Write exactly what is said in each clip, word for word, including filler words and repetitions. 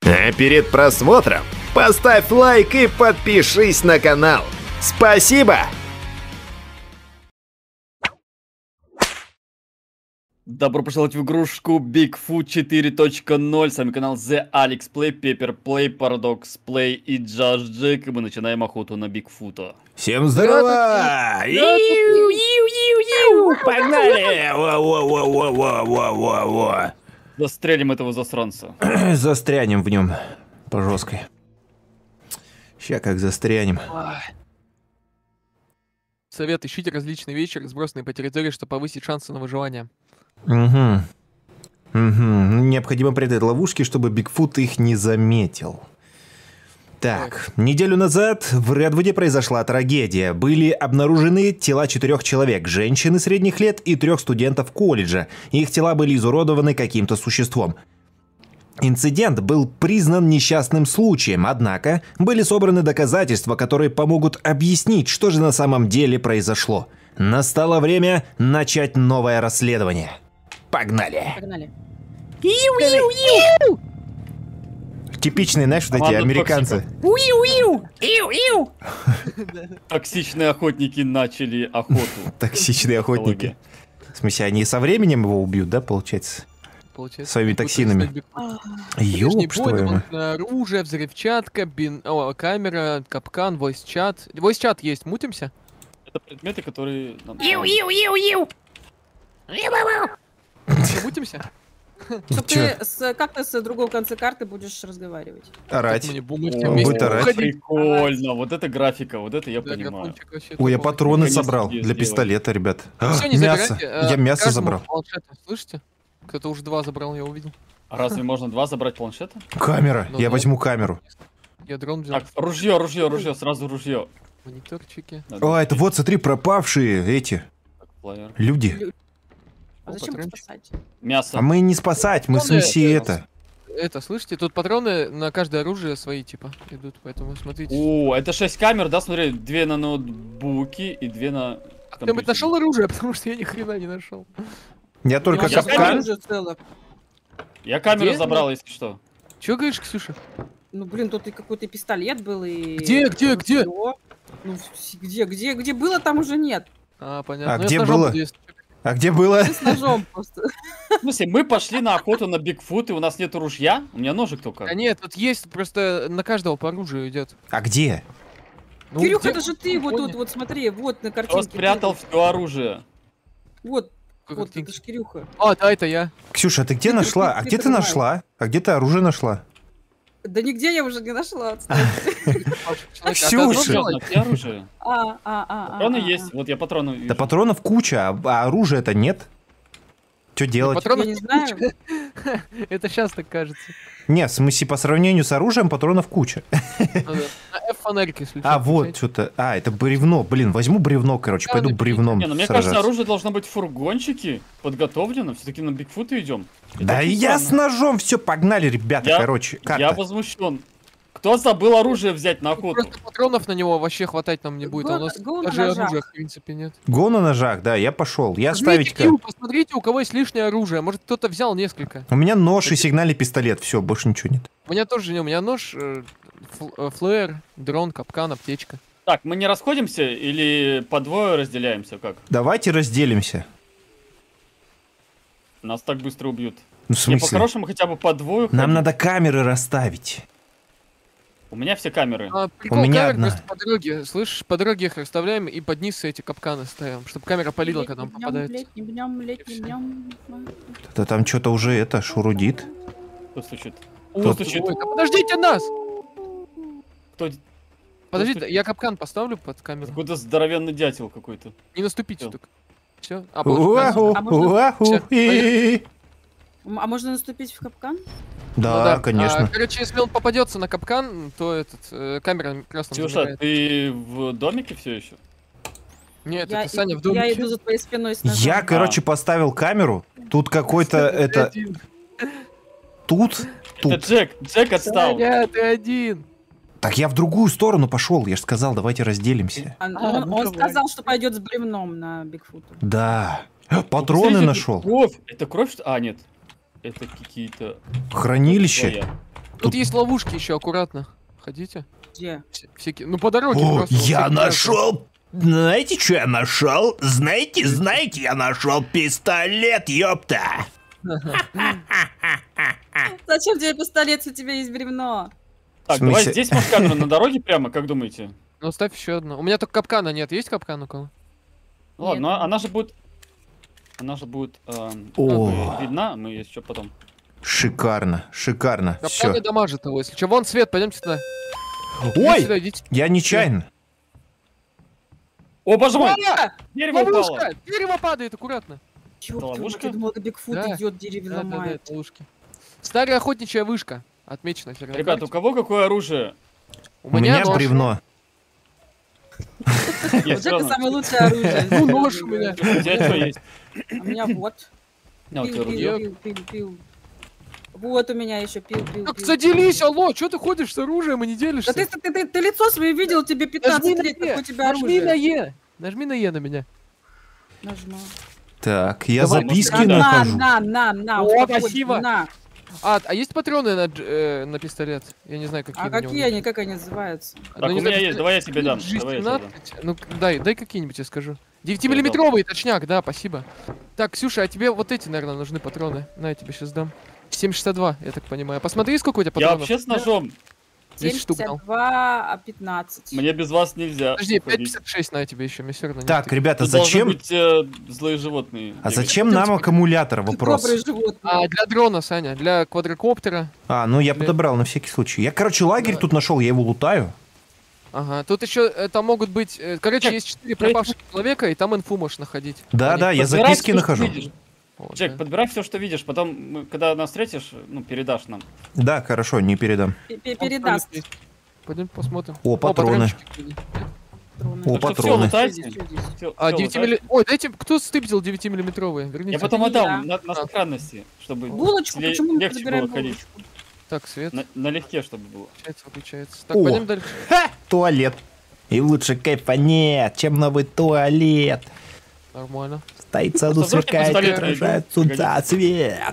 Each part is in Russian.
А перед просмотром поставь лайк и подпишись на канал. Спасибо! Добро пожаловать в игрушку Bigfoot четыре точка ноль. С вами канал The Alex Play, Pepper Play, Paradox Play и Just Jack. И мы начинаем охоту на Бигфута. Всем здорово! Погнали! Во-во-во-во-во-во-во! Застрелим этого засранца. Застрянем в нем по жесткой. Ща как застрянем. Совет: ищите различные вещи, разбросанные по территории, чтобы повысить шансы на выживание. Угу. Угу. Необходимо прятать ловушки, чтобы Бигфут их не заметил. Так, неделю назад в Редвуде произошла трагедия. Были обнаружены тела четырех человек, женщины средних лет и трех студентов колледжа. Их тела были изуродованы каким-то существом. Инцидент был признан несчастным случаем, однако были собраны доказательства, которые помогут объяснить, что же на самом деле произошло. Настало время начать новое расследование. Погнали! Погнали. Типичные, знаешь, вот эти американцы. Токсичные охотники начали охоту. Токсичные охотники. В смысле, они со временем его убьют, да, получается? Получается, Своими токсинами. Ёп, что ли? Оружие, взрывчатка, бин... О, камера, капкан, войс-чат. Войс-чат есть, мутимся? Это предметы, которые... нам- Мутимся? Чтоб Чё? ты с, как ты с другого конца карты будешь разговаривать. Орать. Мы не будем Он все вместе будет орать. уходить. Прикольно, вот это графика, вот это я Да, понимаю. графончик вообще Ой, я топовый. патроны Наконец-то собрал здесь для сделали. пистолета, ребят. А, Всё, не мясо. забирайте, э, Я мясо каждому забрал. планшет, слышите? Кто-то уже два забрал, я увидел. А разве можно два забрать планшета? Камера. Ну, Я ну. возьму камеру. Я дрон взял. Так, ружье, ружье, ружье, сразу ружье. Мониторчики. О, это вот, смотри, пропавшие эти Плеер. люди. А зачем патрончик. спасать? Мясо. А мы не спасать, мы в Патроны смысле это- это. Это, слышите, тут патроны на каждое оружие свои, типа, идут, поэтому смотрите. О, это шесть камер, да, смотри, две на ноутбуке и две на... Кто-нибудь компьютере. нашел оружие, потому что я ни хрена не нашел. Я только У меня капкан. капкан. уже целых. Я камеру Где? забрал, если что. Чё говоришь, Ксюша? Ну, блин, тут и какой-то пистолет был, и... Где, где, где? ружьё. Ну, вс- где, где, где было, там уже нет. А, понятно. А Ну, я где с ножом было? буду, если чё. А где было? Ты с ножом просто. В смысле, мы пошли на охоту на Бигфут, и у нас нет ружья? У меня ножик только. А нет, тут есть, просто на каждого по оружию идет. А где? Ну, Кирюха, где? это же ты, вот Понял. тут, вот смотри, вот на Кто картинке. спрятал ты. все оружие? Вот, Какой вот, картинки? это ж Кирюха. А, да, это я. Ксюша, а ты где Ты нашла? А не где ты понимаешь. нашла? А где ты оружие нашла? Да нигде я уже не нашла. отстань. Человек, а ты Ксюша! одно взяла? Серьезно, где оружие? А, а, а, а. Патроны а, есть, а. вот я патроны вижу. Да патронов куча, а а оружия-то нет. Что делать? Патронов Я не знаю. Это сейчас так кажется. Не, в смысле, по сравнению с оружием патронов куча. Ну да. На F-фонарик, если А, чё, вот, включать. что-то. А, это бревно. Блин, возьму бревно, короче, Да, пойду да, бревном Не, ну мне кажется, сражаться. оружие должно быть в фургончике, подготовлено. Все-таки на Бигфута идем. Это Да очень и я с странно. ножом, все, погнали, ребята, Я- короче. Я Карта. возмущен. Кто забыл оружие взять на Тут охоту? Просто патронов на него вообще хватать нам не будет, а у Го- нас го на даже ножах. оружия в принципе нет. Го на ножах, да, я пошел. Я ставить... Посмотрите, Кирилл, посмотрите, у кого есть лишнее оружие. Может, кто-то взял несколько. У меня нож и сигнальный пистолет, все, больше ничего нет. У меня тоже не, у меня нож, э, фл- э, флэр, дрон, капкан, аптечка. Так, мы не расходимся или по двое разделяемся? Как? Давайте разделимся. Нас так быстро убьют. Ну, в Не, смысле? по-хорошему хотя бы по двое. Нам ходить. надо камеры расставить. У меня все камеры. А, прикол меня камер одна. просто по дороге, слышишь, по дороге их расставляем и под низ эти капканы ставим, чтобы камера палила, когда он попадает. Летний днем, летний днем. Да там что-то уже это шурудит. Кто стучит? О, Кто стучит? ой, да подождите нас! Кто? Подождите, стучит? я капкан поставлю под камеру. Какой-то здоровенный дятел какой-то. Не наступите Всё. только. Все. А, получилось. Уаху, А можно- уаху, Всё, и- А можно наступить в капкан? Ну Да, А, конечно. короче, если он попадется на капкан, то этот э, камера красным Ксюша, замирает. ты в домике все еще? Нет, Я, это Саня в я доме. иду за твоей спиной с ножом. Я, короче, поставил камеру. Тут какой-то это... Тут, Это тут. Джек. Джек отстал. Саня, ты один. Так я в другую сторону пошел. Я же сказал, давайте разделимся. Он, А, он- ну он давай. сказал, что пойдет с бревном на Бигфута. Да. Ну, Патроны посмотрите, нашел. Кровь. Это кровь, что? А, нет. Это какие-то... Хранилище. Твоя. Тут есть ловушки еще, аккуратно. Ходите. Где? Вся- Всякие. Ну по дороге. О, просто, я всякие нашел. Знаете, что я нашел? Знаете, знаете, я нашел пистолет, ёпта. Зачем тебе пистолет, если у тебя есть бревно? Так, В смысле? давай здесь может камера на дороге прямо, как думаете? Ну ставь еще одну. У меня только капкана нет. Есть капкан у кого? Ну ладно, Нет. но она же будет... Она же будет эм, О. э, видна, мы ее еще потом... Шикарно, шикарно. Капкан Все. не дамажит его, если что. Вон свет, пойдемте туда. Идите Ой, сюда, идите. я нечаянно. О, боже мой! А, Дерево упало! ловушка! Дерево падает, аккуратно. Чё, ловушка? я думала, Бигфут Да. идет, деревья Да, да, да, ломает. это ловушки. Старая охотничья вышка. Отмечена. теперь на Ребят, у карте. кого какое оружие? У У меня нож. бревно. Есть, Вот это ладно. самое лучшее оружие. Ну, нож у меня. У тебя что есть? А у меня вот. А, у тебя Пил, ружье. пил, пил, пил, пил. Вот у меня еще пил, пил, Так пил. заделись, алло, что ты ходишь с оружием и не Да делишься? ты, ты, ты, ты лицо свое видел, тебе Нажми пятнадцать на лет, Е, какое у тебя нажми на оружие. Е, нажми на Е на меня. Нажму. Так, я Давай, записки может, На, нахожу. на, на, на. О, успокойся, спасибо. На. А, а есть патроны на, дж- э, на пистолет? Я не знаю, какие А у него какие есть. они, как они называются? Ну, Так, не у знаю, меня есть, пистолет- давай я тебе дам. Жизнь Давай я тебе дам. семнадцать. Ну, дай, дай какие-нибудь, я скажу. девятимиллиметровый точняк, да, спасибо. Так, Ксюша, а тебе вот эти, наверное, нужны патроны. На, я тебе сейчас дам. семь шестьдесят два, я так понимаю. Посмотри, сколько у тебя Я патронов. вообще с ножом. десять штук дал. семьдесят два, а пятнадцать. Мне без вас нельзя. Подожди, пять ходить. пятьдесят шесть на тебе еще, мне все равно. Так, ребята, Тут должны зачем? быть э, злые животные. А бегать. зачем нам аккумулятор? Ты Вопрос. доброе животное. А, для дрона, Саня, для квадрокоптера. А, ну я Для- подобрал на всякий случай. Я, короче, лагерь Давай. тут нашел, я его лутаю. Ага, тут еще э, там могут быть, э, короче, Джек, есть четыре пропавших человека, и там инфу можешь находить. Да, Они- да, я Подбирай записки всё, что нахожу. видишь. Вот, Джек, да. подбирай все, что видишь, потом, мы- когда нас встретишь, ну, передашь нам. Да, хорошо, не передам. Пе- пе- Передаст. Пойдем посмотрим. О, патроны. патрончики какие. патроны. О, Так что патроны. всё, лутайте. Здесь, всё здесь. Всё- А, всё, девять лутайте. милли... Ой, дайте, кто стыбзил девятимиллиметровые? Верните. Я потом Это не отдам я. на, на А. сохранности, чтобы Булочку, ле- почему мы легче подбираем было ходить. булочку? Так, свет. На, налегке, чтобы было. Включается, выключается. Так, О. пойдем дальше. Ха! Туалет. И лучше кайфа нет, чем новый туалет. Нормально. Стоит в саду, Просто вдруг я сверкает, и пистолет отражает найду. солнца свет.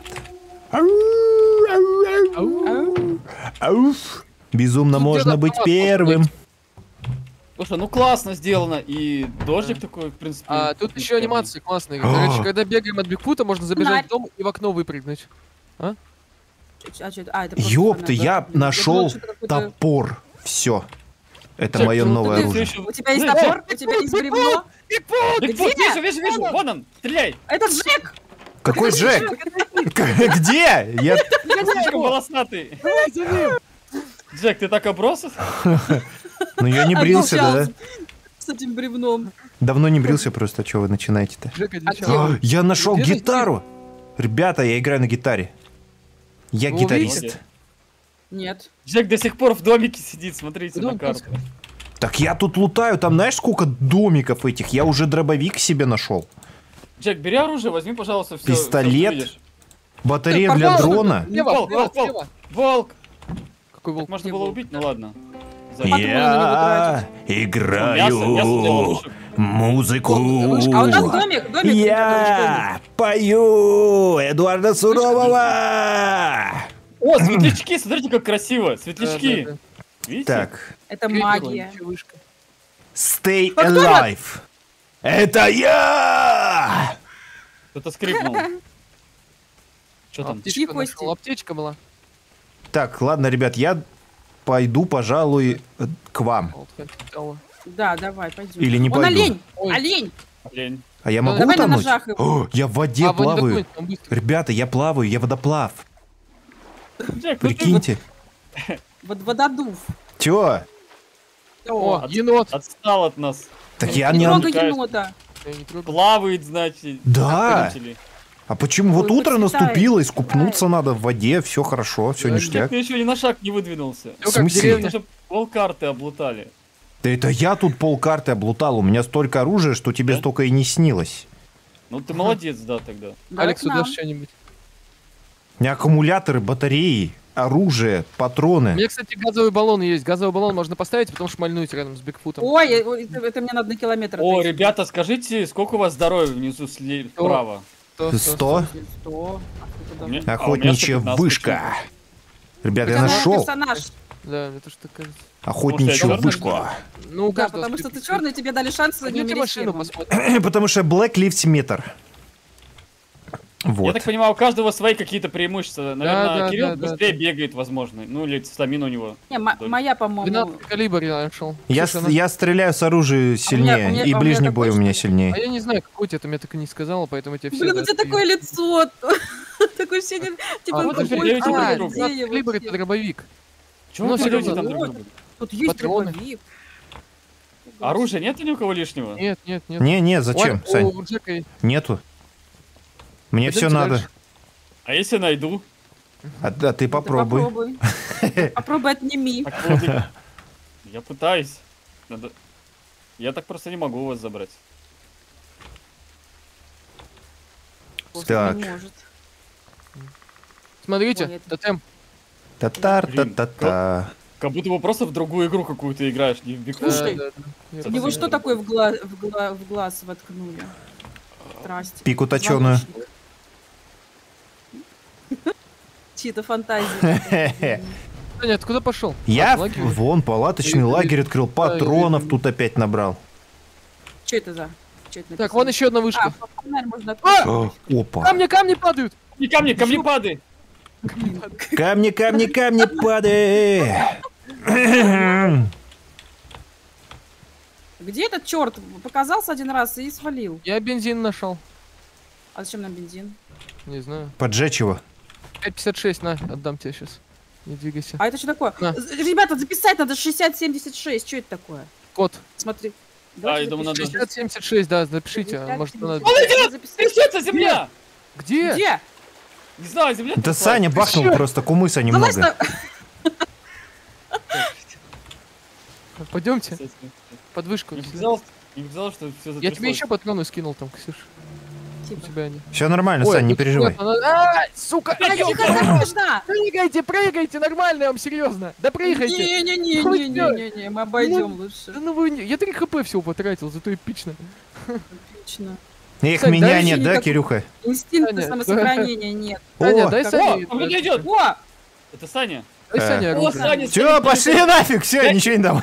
Ау. Ауф. Безумно Тут можно где-то быть автомат первым. можно Слушай, ну классно сделано, и дождик такой, в принципе. А, тут еще прикольный. анимации классные. Короче, когда бегаем от Бигфута, можно забежать Фонарь. в дом и в окно выпрыгнуть. А, чё- а, это просто Ёпта, фонарь, я да? нашел думала, что это какой-то- топор. Все. Это Джек, мое ну, новое ты оружие. всё ещё- У тебя есть Э, топор? У тебя есть бревно? Бигфут, Где? вижу, вижу, вижу, вон он, стреляй! Это Джек! Какой Джек? Где? Я... Слишком волосатый. Давай за ним! Джек, ты так оброс? Ну я не брился, да? Обмолчался с этим бревном. Давно не брился просто, что вы начинаете-то? Жека, А дичал. где? Я нашел Где ты гитару. Ребята, я играю на гитаре. Я Вы гитарист. увидите? Нет. Джек до сих пор в домике сидит, смотрите Да, на карту. Так я тут лутаю, там знаешь сколько домиков этих? Я уже дробовик себе нашел. Джек, бери оружие, возьми, пожалуйста, все. Пистолет? Батарея Так, для пожалуйста. дрона. Слева, Волк, слева, волк, волк. слева. Волк! Какой волк? Можно Где было волк? убить, ну ладно. Я Сзади. играю Мясо, мясо для ловушек. музыку. А у нас домик, домик. Я пою Эдуарда Сурового. О, светлячки, смотрите, как красиво. Да, Светлячки. да, да. Видите? Так, Это Крепкая магия. вышка. stay А кто alive. Это я! Кто-то скрипнул. Что там? Аптечка Чьи кости? нашел, аптечка была. Так, ладно, ребят, я пойду, пожалуй, э, к вам. Вот, хотела. Да, давай, пойдем. Или не Он пойду. олень! Ой. Олень! Лень. А я Да, могу давай на утонуть? ножах его. О, я в воде А, вон не плаваю. догонит, он быстро. Ребята, я плаваю, я водоплав. Джек, ну ты Прикиньте. Вот вододув. Чё? О, От- енот. отстал от нас. Так Ну, я Не не... трогай кажется. енота. Я не трогаю. Плавает, значит. Да. Как А почему? Вот Ой, утро процветает, наступило, искупнуться надо в воде, все хорошо, все Да, Джек, ништяк. ты еще ни на шаг не выдвинулся. Всё как в смысле? деревне. Уже полкарты облутали. Да это я тут полкарты облутал, у меня столько оружия, что тебе Да? столько и не снилось. Ну ты молодец, да, тогда. Давай Алекс, к нам. удашь что-нибудь? У меня аккумуляторы, батареи, оружие, У патроны. меня, кстати, газовый баллон есть. Газовый баллон можно поставить, потом шмальнуть рядом с Бигфутом. Ой, э, ой, это, это мне надо на километр. О, отойти. ребята, скажите, сколько у вас здоровья внизу слева справа? Сто, сто, Сто? Сто. А сколько У меня- должно? а у меня Охотничья сто пятнадцать вышка. почему-то. Ребята, я У тебя новый нашел персонаж. Да, мне тоже так кажется. охотничью Может, я вышку. Ну, у Да, каждого потому что свой ты черный, тебе дали шанс не Пойдемте умереть машину первым. посмотрим. Потому что Black Lives Matter. Я Вот. так понимаю, у каждого свои какие-то преимущества. Наверное, да, Кирилл да, да, быстрее да. бегает, возможно. Ну, или стамина у него. Не, мо- Только. моя, по-моему. двенадцатый калибр я нашел. Я, Слушай, с- она- я стреляю с оружия сильнее, у меня- и а у меня ближний такой, бой у меня что ли? А сильнее. я не знаю, какой тебе, ты мне так и не сказала, поэтому тебе все. Блин, у тебя такое лицо. Такое все не... Типа, А, вот какой же я ты, тебе а, говорю. где я калибр вообще? это дробовик. Чего Ну, вы продаете серьезно, там друг вот. другу? Тут есть Патроны. дробовик. Оружия нет ни у кого лишнего? Нет, нет, нет. Не-не, зачем, Ой, Сань? у Джека есть. Нету. Мне все Пойдемте надо. дальше. А если найду? А, а ты попробуй. Попробуй. Попробуй отними. Так вот, я- я пытаюсь. Надо... Я так просто не могу вас забрать. Просто Так. не может. Смотрите, Ой, это- тотем. Татар-та-та-та. Как будто бы просто в другую игру какую-то играешь, не в Big Да, Foot. Слушай, да, да. Я У него Посмотри. что такое в, гла- в, гла- в глаз воткнули? Здрасте. Пику точеную. Звоночник. Чьи-то фантазии. Саня, откуда пошел? Я А, лагерь. вон палаточный лагерь открыл, патронов да. тут опять набрал. Что это за? Чё это Так, написано? вон еще одна вышка. А, фонарь можно А! открыть. О, Опа. Камни, камни падают! Не камни, камни падай! Камни, камни, камни, падай! Где этот черт? Показался один раз и свалил. Я бензин нашел. А зачем нам бензин? Не знаю. Поджечь его. пять пятьдесят шесть, на, отдам тебе сейчас. Не двигайся. А это что такое? На. З- Ребята, записать надо шестьдесят семьдесят шесть. Что это такое? Код. Смотри. А, я думаю, надо- запишем. шестьдесят семьдесят шесть, да, запишите. а Может, надо... Он идет! Записать. Трясется земля! Где? Где? Не знаю, земля Да тряслась. Саня бахнул чё? просто кумыса Залазь немного. на- Пойдемте. Под вышку. Не казалось, не казалось, что все Я тебе еще патроны скинул там, Ксюш. У Типа. тебя они. Все нормально, Ой, Сань, не тут переживай. нет, она- А, сука! Ай, тихо, осторожно! Прыгайте, прыгайте, нормально, я вам серьезно. Да прыгайте. Не-не-не-не-не-не, мы обойдем лучше. Да ну вы, не- я три хп всего потратил, зато эпично. Отлично. Их Сань, меня дай нет, еще да, никак- Кирюха? Инстинкта Таня, самосохранения нет. Таня, О, дай О, Сане. он кто-то идет! О! Это Саня. Дай Э. Сане О, оружие. Саня, Все, Саня, пошли Саня. нафиг, все, ничего не дам.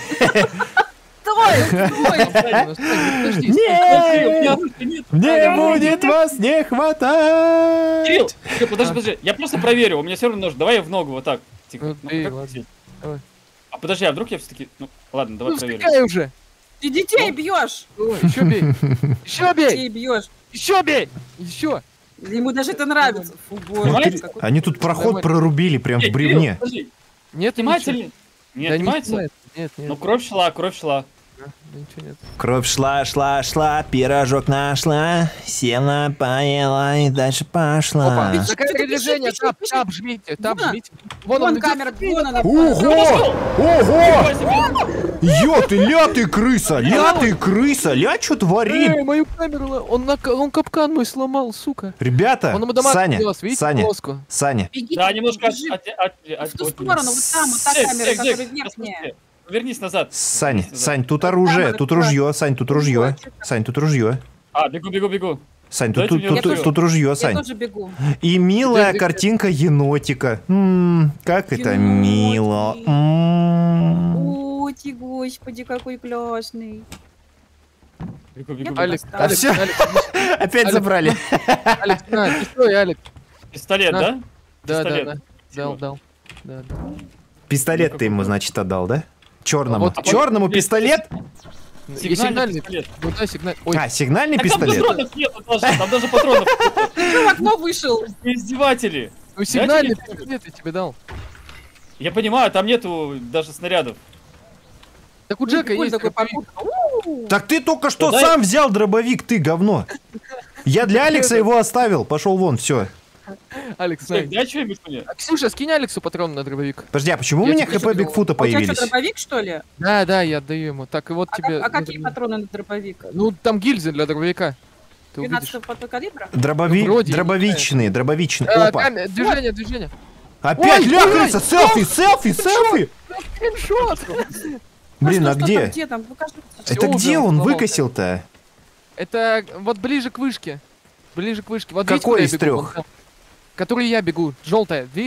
Стой! Стой! Таня, ну, Сань, подожди. Смотри, у меня Нет, оружия нет. мне будет вас не хватать. Кирилл, Кирилл, подожди, подожди. Я просто проверю, у меня все равно нож. Давай я в ногу вот так. Тихо. Ну, Ну, ты, как ладно. здесь? Давай. А подожди, а вдруг я все-таки... Ну, ладно, давай Ну, проверим. встыкай уже. Ты детей бьешь! Ой, еще бей. Еще бей. Детей бьешь! Еще бей. Еще. Ему даже это нравится. Фу, боже. Нормально? какой- Они тут проход Нормально. прорубили прям в Эй, Кирилл, бревне. подожди, Нет, снимается ничего. ли? Нет, Да не снимается? снимается. Нет, нет. Ну, кровь шла, кровь шла. Да, ничего нет. Кровь шла, шла, шла, пирожок нашла, села, поела и дальше пошла. Опа, Пиши, закрытое пиши, движение, пиши, тап, пиши. тап, жмите, тап, Вон. жмите. Вон Вон он камера, идет. вон она. Ого! Ого! Нифига себе. Ё ты, ля ты, крыса! Ля ты, крыса! Ля что творит? Эй, мою камеру, ла- он, на, он капкан мой сломал, сука. Ребята, Он ему дамаг Саня, принес, видите, Саня, полоску? Саня, Беги, Да, немножко от, бежи от, от, от- в ту от- сторону, вот там, вот та Джек, камера, Джек, которая Джек, верхняя. послушай, Вернись назад. Сань, Вернись назад. Сань, тут Там оружие, она тут красная. ружье, Сань, тут ружье. Сань, тут ружье. А, бегу, бегу, бегу. Сань, тут, Дайте тут, мне тут, ружье. тут ружье, Я Сань. тоже бегу. И милая Где- где- картинка енотика. М, как это Енотик. мило. М. О, ти, господи, какой классный. Бегу, бегу, Нет, бегу. Алекс, поставил. Алекс, всё. Алекс, Опять Алекс, забрали. Алекс, на, пистой, Алекс. Пистолет, На. да? Да, да, Пистолет. да. Дал, дал. Да, да. Пистолет ты ему, значит, отдал, да? Черному. Вот- Черному вот- пистолет? И Сигнальный сигнальный. пистолет. Ну да, сигнальный. Ой, А, сигнальный Так там пистолет? патронов нет, даже, там даже патронов нет. Ты в окно вышел. Вы издеватели. ну сигнальный тебе- пистолет я тебе дал. Я понимаю, там нету даже снарядов. Так у Джека Прикольно есть такой дробовик. попутно. У-у-у. Так ты только что Да дай- сам взял дробовик, ты говно. Я для Алекса его оставил, пошел вон, все. Алекс, Так, на. дай что-нибудь мне. А, Ксюша, скинь Алексу патрон на дробовик. Подожди, а почему у Я меня тебе хп что Бигфута У тебя что, появились? дробовик, что ли? Да, да, я отдаю ему. Так, и вот А, тебе... как- а какие на- патроны на дробовик? Ну, там гильзы для дробовика. Ты увидишь. двенадцатого калибра? Дробови... Ну, вроде, не Дробовичные, дробовичные. А, Опа. камера- движение, движение. Опять Ой, ляхается, ой, селфи, селфи, селфи. Скриншот! Блин, а что, что где? там, где там? Покажи. Всё Это уже где он сломался. выкосил-то? Это вот ближе к вышке. Ближе к вышке. Вот видишь, Какой куда я из бегу? трёх? Вон там. Который я бегу. Желтая, видишь?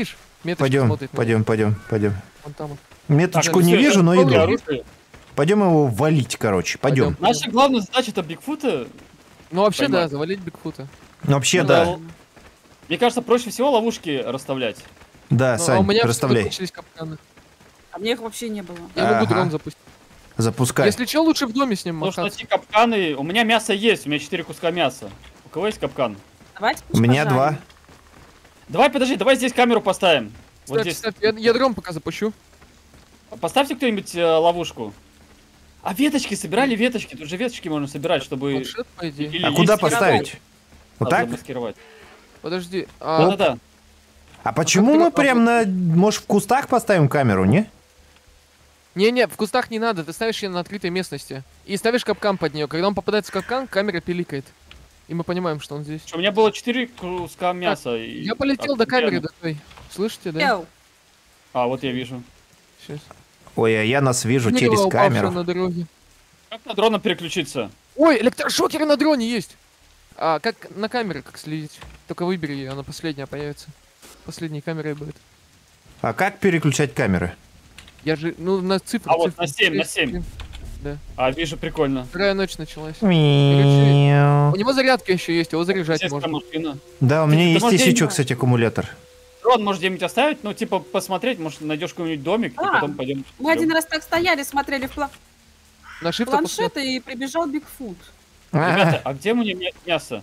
Меточка Пойдем, смотрит на пойдем, пойдем, пойдем. него. Вон там вот. Меточку Так, не всё, вижу, это но полное иду. оружие. Пойдем его валить, короче. Пойдем. Пойдем. Наша главная задача это Бигфута. Ну вообще, Поймать. да, завалить Бигфута. Вообще, Ну, да. да. Мне кажется, проще всего ловушки расставлять. Да, Ну, а Сань, у меня все расставляй. закончились капканы. А мне их вообще не было. Я могу Ага. дрон запустить. Запускай. Если что, лучше в доме с ним Нужно махаться. найти капканы. У меня мясо есть, у меня четыре куска мяса. У кого есть капкан? Давайте У меня пожарим. два. Давай, подожди, давай здесь камеру поставим. Вот Ставь, здесь. ставь, я, я дрон пока запущу. Поставьте кто-нибудь э, ловушку. А веточки, собирали веточки. Тут же веточки можно собирать, чтобы... Планшет, по идее. или А куда листья поставить? Вот надо так? замаскировать. Подожди. А, Да-да-да. А почему как мы ты прям на... Может, в кустах поставим камеру, не? Не-не, в кустах не надо, ты ставишь ее на открытой местности. И ставишь капкан под нее. Когда он попадает в капкан, камера пиликает. И мы понимаем, что он здесь. У меня было четыре куска мяса. и- Я полетел а, до камеры реально. до той. Слышите, да? Эл, А, вот я вижу. Сейчас. Ой, а я нас вижу через камеру. на дороге. Как на дрона переключиться? Ой, электрошокеры на дроне есть! А, как на камере, как следить? Только выбери ее, она последняя появится. Последней камерой будет. А как переключать камеры? Я же, ну, на цифры. А вот цифры. на семь, на семь. Да. А, вижу, прикольно. Вторая ночь началась. Мяу. У него зарядка еще есть, его заряжать Сельская можно. машина. Да, у меня Ты есть можешь еще, деньги- кстати, аккумулятор. Дрон можешь где-нибудь оставить, ну, типа, посмотреть, может, найдешь какой-нибудь домик, и А, потом пойдем. мы один раз так стояли, смотрели в пла- На shift планшет, и прибежал Бигфут. Ребята, а где мне мя- мясо?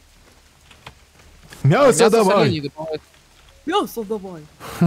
Мясо давай! Мясо давай.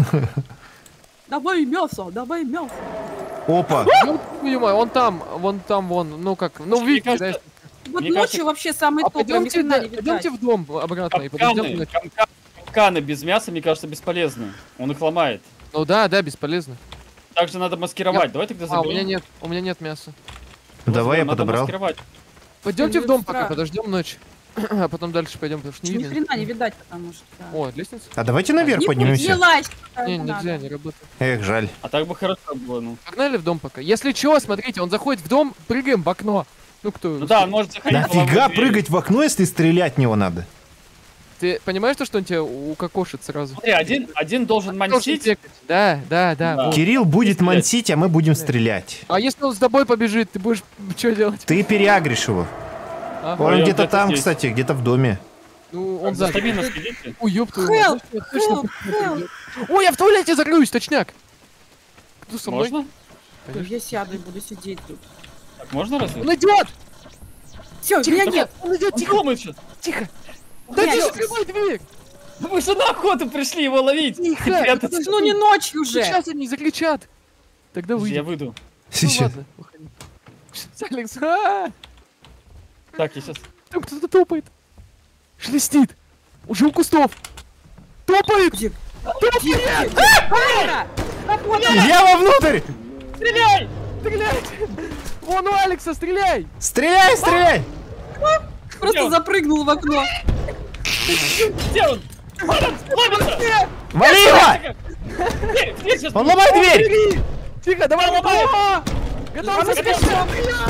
Давай мясо, давай мясо. Опа! Ну, понимаю, он там, вон там, вон, ну как, ну Мне видите, кажется, да? Вот Мне ночью кажется- вообще самый А топ, прям ни пойдемте, хрена да, не видать. пойдемте в дом обратно и подождем. Капканы, ночь. капка- капканы без мяса, мне кажется, бесполезны. Он их ломает. Ну да, да, бесполезно. Также надо маскировать. Я- Давай тогда А, заберем. у меня нет, у меня нет мяса. Давай я Надо подобрал. маскировать. Пойдемте в Блин, дом страх. пока, подождем ночь. А потом дальше пойдем, потому что не Ни видно. хрена не видать, потому что... да. О, лестница? А давайте наверх Не поднимемся. поднялась, Не, надо. нельзя, не работает. Эх, жаль. А так бы хорошо было, ну. Погнали в дом пока. Если чё, смотрите, он заходит в дом, прыгаем в окно. Ну кто? Ну да, он может заходить. по Нафига лобовой двери. прыгать в окно, если стрелять в него надо? Ты понимаешь, то, что он тебя укокошит сразу? Смотри, один, один должен Должен мансить. текать. Да, да, да. Да. вот. Кирилл будет Стрелять. мансить, а мы будем стрелять. А если он с тобой побежит, ты будешь что делать? Ты переагришь его. Ага. Он Ой, где-то где-то там, здесь. кстати, где-то в доме. Ну, он За сзади. стамина следите. Ой, ёб твою Help, мать, я точно help, help. Ой, я в туалете закрыюсь, точняк. Кто со мной? Можно? Конечно. Я сяду и буду сидеть тут. Так, можно разве? Он идет! Все, меня нет. Он идет, Он тихо, думает сейчас. тихо. Да Я ты всё. закрывай дверь! Вы же на охоту пришли его ловить. Тихо. И прятаться. Ну не ночью же. Сейчас они закричат. Тогда Подожди, Я выйдем. выйду. Ну Сейчас. ладно, выходи. Алекс, а! Так, я сейчас. Там кто-то топает. Шелестит. Уже у кустов. Топает! Где? Топает! Камера! Я вовнутрь! Стреляй! Стреляйте! Вон у Алекса, стреляй! Стреляй, стреляй! Просто Где? запрыгнул в окно. Где он? Вот он, ловится! Вали его! Дверь, дверь сейчас. Он ломает дверь! Бери! Тихо, давай, Ломай! ломай! Готовься, Готов.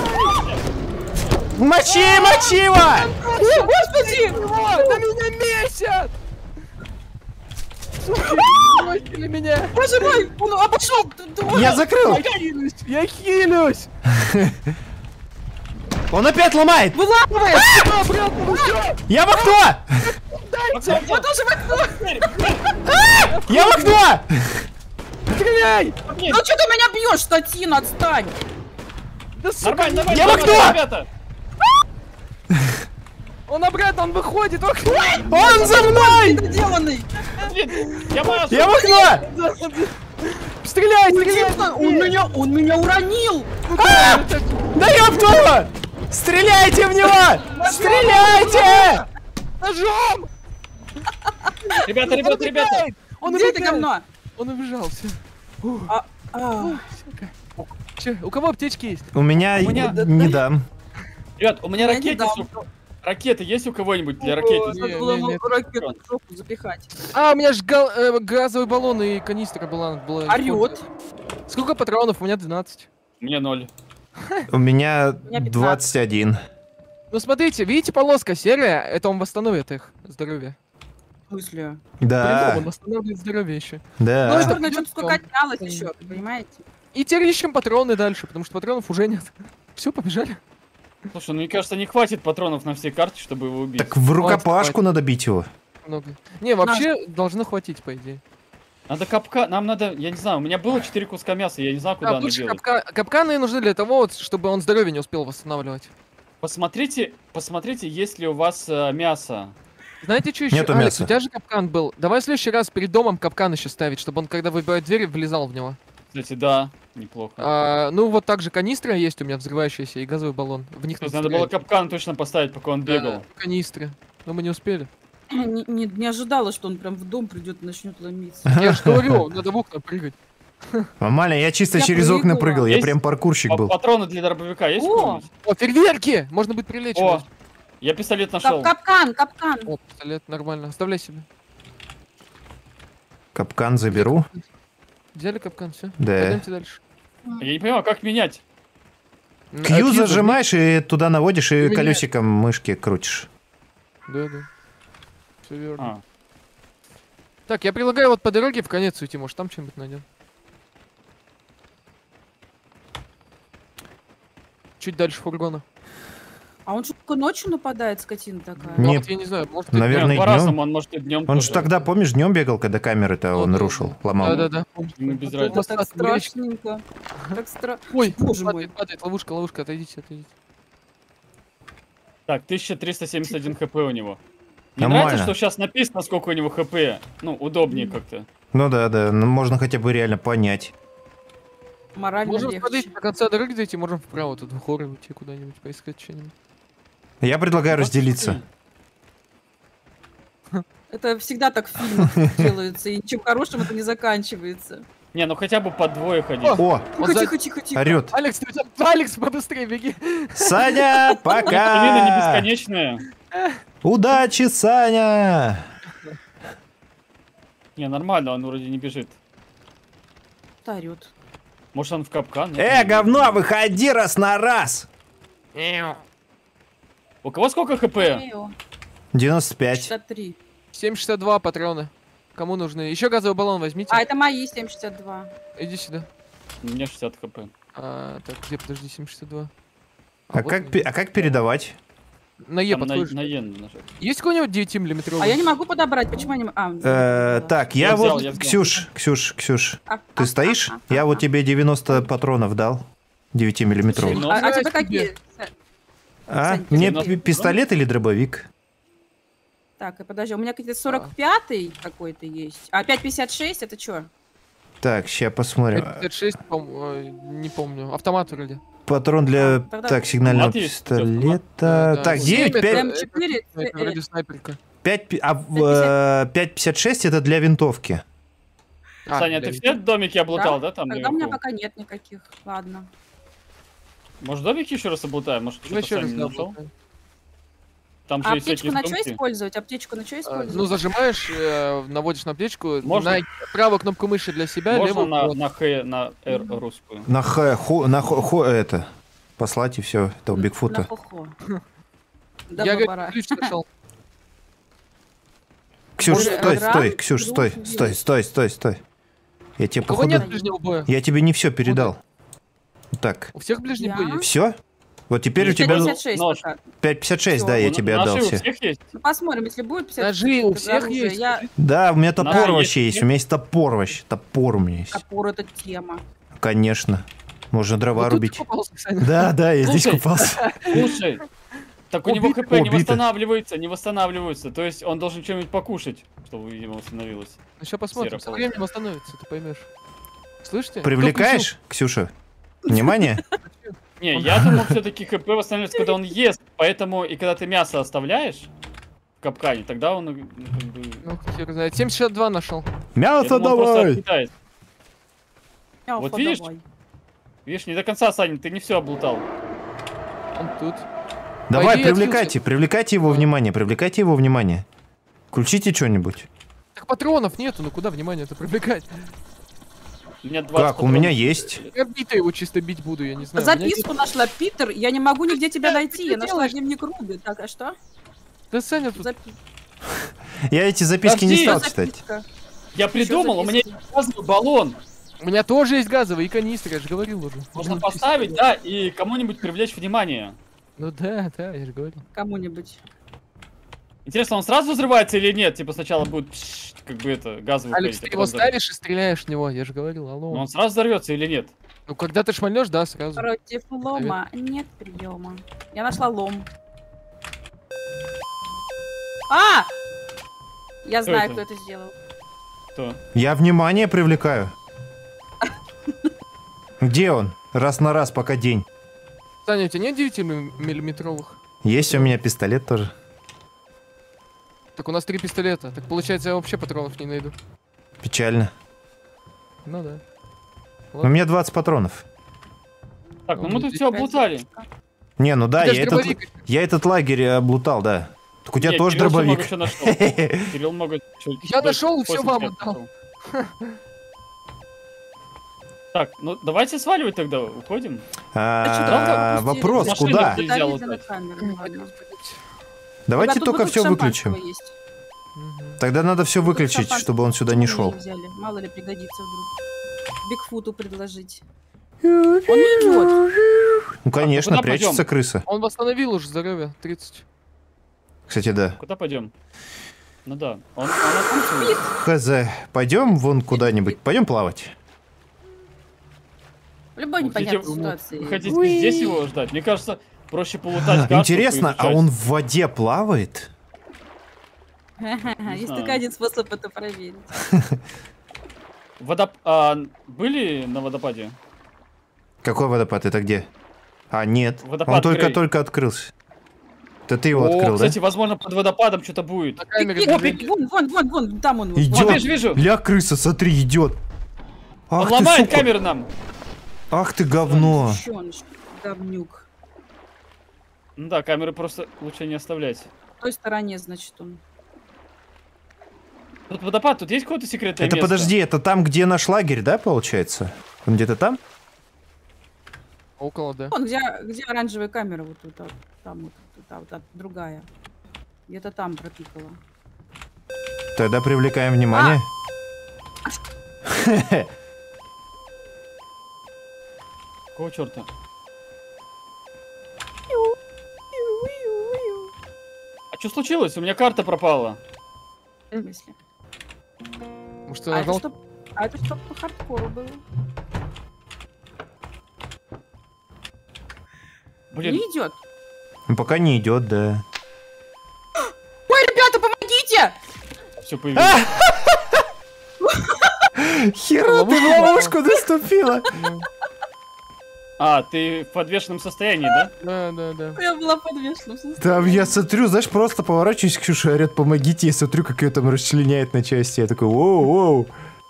Мочи, мочи его! О, господи! Да меня месят! Сука, бросили меня! Боже мой, он обошел. Я закрыл! Я хилюсь! Я хилюсь! Он опять ломает! Выламывает! А, обратно, вы всё! Я в окно! Окно, Я тоже в окно. дверь. Я в окно! Стреляй! Ну что ты меня бьешь, штатин, отстань. Да сука! Нормально, нормально. Я в нормально, окно! Ребята. Он обратно, он выходит! в окно! Он за мной! Доделанный. Блин, я машу. Я в окно! Стреляй, стреляй! Он меня, он меня уронил. А! Да ёб твою! Стреляйте в него! Стреляйте! Ножом! Ребята, ребята, ребята. Он Где это убегает! говно? Он убежал, все. А, а. Че, у кого аптечки есть? У меня У меня- не дам. Ребят, у меня Я не ракеты. дам. с- Ракеты есть у кого-нибудь для О, ракеты? Не, Надо было не, ему нет. ракету в жопу запихать. А, у меня же гал- э, газовый баллон и канистра была. была Орёт. Сколько патронов? У меня двенадцать. У меня ноль. У меня меня пятнадцать. двадцать один. Ну смотрите, видите полоска серая? Это он восстановит их здоровье. В смысле? Да, Придумал, восстанавливает здоровье еще. да. Ну, это Черное что-то плюс сколько вам. отнялось еще, понимаете? И теперь ищем патроны дальше, потому что патронов уже нет. Все, побежали. Слушай, ну мне кажется, не хватит патронов на всей карте, чтобы его убить. Так в рукопашку надо бить его. Много. Не, вообще должно хватить, по идее. Надо капка, нам надо, я не знаю, у меня было четыре куска мяса, я не знаю, куда Да, оно лучше делать. капка- капканы нужны для того, вот, чтобы он здоровье не успел восстанавливать. Посмотрите, посмотрите, есть ли у вас э, мясо. Знаете, что еще? Нету Алекс, мяса. у тебя же капкан был. Давай в следующий раз перед домом капкан еще ставить, чтобы он, когда выбивает дверь, влезал в него. Кстати, да, неплохо. А, ну, вот так же канистра есть у меня взрывающаяся и газовый баллон. В них То есть надо надо было стрелять. капкан точно поставить, пока он бегал. Да, канистры. Но мы не успели. Не, не- не ожидала, что он прям в дом придет и начнет ломиться. Я же говорю, надо в окна прыгать. Маля, я чисто Я через окна прыгала. прыгал, я Есть? прям паркурщик А был. патроны для дробовика есть? О! кто-нибудь? О, фейерверки! Можно будет прилечь. О, я пистолет нашел. Кап- капкан, капкан. О, пистолет, нормально. Оставляй себе. Капкан заберу. Взяли капкан, все. Да. Пойдемте дальше. Я не понимаю, как менять. М, Кью а зажимаешь и туда наводишь, и Меня- колесиком мышки крутишь. Да, да. Все верно. А, Так, я предлагаю вот по дороге в конец уйти, может там что-нибудь найдем. Чуть дальше фургона. А он что, только ночью нападает, скотина такая? Не- Ну, вот я не знаю, может быть, Наверное, не, днём. по-разному, он может и днем. Он же тогда, помнишь, днем бегал, когда камеры-то Ну, он да, рушил, да. ломал. Да-да-да. Ему без Это разницы. так Отвлечь. страшненько. Так стра... Ой, Боже мой. падает, падает, ловушка, ловушка, отойдите, отойдите. Так, тысяча триста семьдесят один хп у него. Мне Нормально. нравится, что сейчас написано, сколько у него хп. Ну, удобнее как-то. Ну да, да, ну можно хотя бы реально понять. Морально Можем легче. смотреть до конца дороги дойти, можем вправо тут в горы уйти куда-нибудь, поискать что-нибудь. Я предлагаю разделиться. Это всегда так в фильмах делается, и ничем хорошим это не заканчивается. Не, ну хотя бы по двое ходить. О, Вот Тихо, за- тихо, тихо, тихо. орет. Алекс, ты там- Алекс, побыстрее беги. Саня, Стамина не пока! бесконечная. Удачи, Саня! Не, нормально, он вроде не бежит. Орет. Может, он в капкан? Э, говно, выходи раз на раз! У кого сколько хп? девяносто пять. шестьдесят три. семь шестьдесят два патрона. Кому нужны? Еще газовый баллон возьмите. А, это мои семь шестьдесят два. Иди сюда. У меня шестьдесят хп. А, так, где, подожди, семь шестьдесят два. А вот как, они. пе- а как передавать? На Е Там на, подходишь. на Е нажать. Есть какой-нибудь девять миллиметровый? А я не могу подобрать, почему они... А, Э, да. так, я, Я взял, вот... я взял. Ксюш, Ксюш, Ксюш, А, ты а, стоишь? а, а, Я а, вот а. тебе девяносто патронов дал. девять миллиметровых. Ну, А, а тебе себе. какие? А? Сань, Мне девяносто пи- пистолет или дробовик? Так, и подожди, у меня какие-то сорок пятый какой-то есть. А пять пятьдесят шесть это что? Так, сейчас посмотрим. пятьдесят шесть, пом- ой, не помню. Автомат вроде. Патрон для... А, тогда- Так, сигнального Вот есть пистолета. Да, да. Так, Вот девять, семь это- пять, М четыре, это, это э, вроде снайперка. пять, пи- а в, э, пять пятьдесят шесть это для винтовки. А, Саня, для ты винтовки. все домики облутал, да, там Тогда у меня наверху? пока нет никаких. Ладно. Может, домики еще раз облутаем? Может, Давай что-то еще раз Саня не да, нашел? болтаем. Там же А есть аптечку всякие на что сумки. использовать? Аптечку на что А, использовать? Ну, зажимаешь, э, наводишь на аптечку, Можно? на правую кнопку мыши для себя, Можно левую на, вперед. на Х, на Р русскую? На х, хо, на хо, хо- это. Послать и все, этого На Бигфута. хо-хо. Я, Давно говорю, пора. ключ нашел. Ксюш, Может, стой, ран? стой, Ксюш, стой, Друг, стой, стой, стой, стой. Я тебе, У кого походу, нет ближнего боя? я тебе не все передал. Так, У всех ближний Я? бой есть. все? Вот теперь у Есть тебя пятьдесят пятьдесят шесть нож. пока. пять пятьдесят шесть, Всё. да, я Ну, тебе наши отдал у все. всех есть? Ну, посмотрим, если будет пятьдесят Ножи у шесть всех оружия, есть. Я... Да, у меня топор Да, вообще есть, есть, у меня есть топор вообще, топор у меня есть. Топор это тема. Конечно, можно дрова Вот тут рубить. ты попался, Саня. Да, да, я здесь Слушай. купался. Слушай, так у него Убито. хп не Убито. восстанавливается, не восстанавливается. То есть он должен что-нибудь покушать, чтобы, видимо, восстановилось. Ну, сейчас посмотрим, Серая со полоска. временем восстановится, ты поймешь. Слышите? Привлекаешь, Ксюша? Внимание? Не, Он- я думал, все-таки хп восстанавливается, когда он ест. Поэтому и когда ты мясо оставляешь в капкане, тогда он, ну, как бы... Ну, хер знает. семь шестьдесят два нашел. я Мясо думал, он просто давай! отпитает. Мяу, Вот видишь? подавай. Видишь, не до конца, Саня, ты не все облутал. Он тут. Давай, Пойди привлекайте, привлекайте его внимание, привлекайте его внимание. Включите что-нибудь. Так патронов нету, ну куда внимание это привлекать? У меня двадцать Как, у меня патронов. есть. Я бита его чисто бить буду, я не знаю. У меня Записку нашла, Питер. Я не могу нигде тебя Да, найти. ты Я нашла делаешь? дневник Руби. Так, а что? нет- Да, Саня тут... Запи- Я эти записки не Подожди, стал Что за читать. записка? Я придумал, у меня есть газовый баллон. У меня тоже есть газовый и канистры, я же говорил уже. Можно Ну, поставить, да, и кому-нибудь привлечь внимание. Ну да, да, я же говорил. Кому-нибудь. Интересно, он сразу взрывается или нет? Типа сначала будет пш, как бы это, газ выходить. Алекс, а ты потом его взорвётся. ставишь и стреляешь в него, я же говорил, алло. Но он сразу взорвется или нет? Ну когда ты шмальнешь, да, сразу. Против лома нет приема. Я нашла лом. А! Я Кто знаю, это? кто это сделал. Кто? Я внимание привлекаю. Где он? Раз на раз, пока день. Саня, у тебя нет девятимиллиметровых? Есть у меня пистолет тоже. Так у нас три пистолета. Так получается, я вообще патронов не найду. Печально. Ну да. У меня двадцать патронов. Так, ну Ну, мы тут все облутали. Не, ну да, У тебя я ж этот, дробовик. я этот лагерь облутал, да. Так у тебя Нет, тоже Кирилл всё много дробовик. чё нашел. Кирилл много чё- Я чё- нашел и всё восемь вам лет отдал. нашел. Так, ну давайте сваливать тогда, уходим. А, долго вопрос, Машину куда? нельзя Да, лутать. на камеру, ладно. Пойдём, Давайте Ребят, тут только бутылка все шампанского выключим. есть. Мгм. Тогда надо все Бутылка выключить, шампанского. чтобы он сюда не Почему вы шел. взяли? Мало ли пригодится вдруг. Бигфуту предложить. Он не идет. Ну конечно, куда прячется пойдем? крыса. Он восстановил уже здоровье, тридцать. Кстати, да. Куда пойдем? Ну да. Он, он отпустил. Хз, пойдем вон куда-нибудь. Пойдем плавать. В любой Вы хотите- непонятной ситуации. Вы хотите здесь его ждать? Мне кажется, проще полутать карту. Интересно, а поизучать. он в воде плавает? Есть знаю. только один способ это проверить. Водоп... а, были на водопаде? Какой водопад? Это где? А, нет. Водопад Он только-только Грей. только открылся. Это ты его О, открыл, кстати, да? возможно, под водопадом что-то будет. На камере О, бежит. беги, вон, вон, вон, вон, там он. Идет. Вот, вижу, вижу. Ля, крыса, смотри, идет. Ах Он ты, ломает сука. камеру нам. Ах ты, говно. Чёныш, говнюк. Ну да, камеры просто лучше не оставлять. В той стороне, значит, он. Тут водопад, тут есть какое-то секретное Это место? подожди, это там, где наш лагерь, да, получается? Он где-то там? Около, да. Вон, где, где оранжевая камера, вот тут, а, там вот, тут, а, вот, а, другая. Где-то там пропикала. Тогда привлекаем внимание. Какого черта? А что случилось? У меня карта пропала. В смысле? Может, ты А это нажал? что? А это что по хардкору было? Блин, Не идет. Ну, пока не идет, да. Ой, ребята, помогите! все появилось. Хера ты в ловушку наступила. А, ты в подвешенном состоянии, да? Да, да, да. Я была подвешена. в смысле? Там я смотрю, знаешь, просто поворачиваюсь к Ксюше, орёт, помогите, я смотрю, как ее там расчленяет на части. Я такой, воу-воу.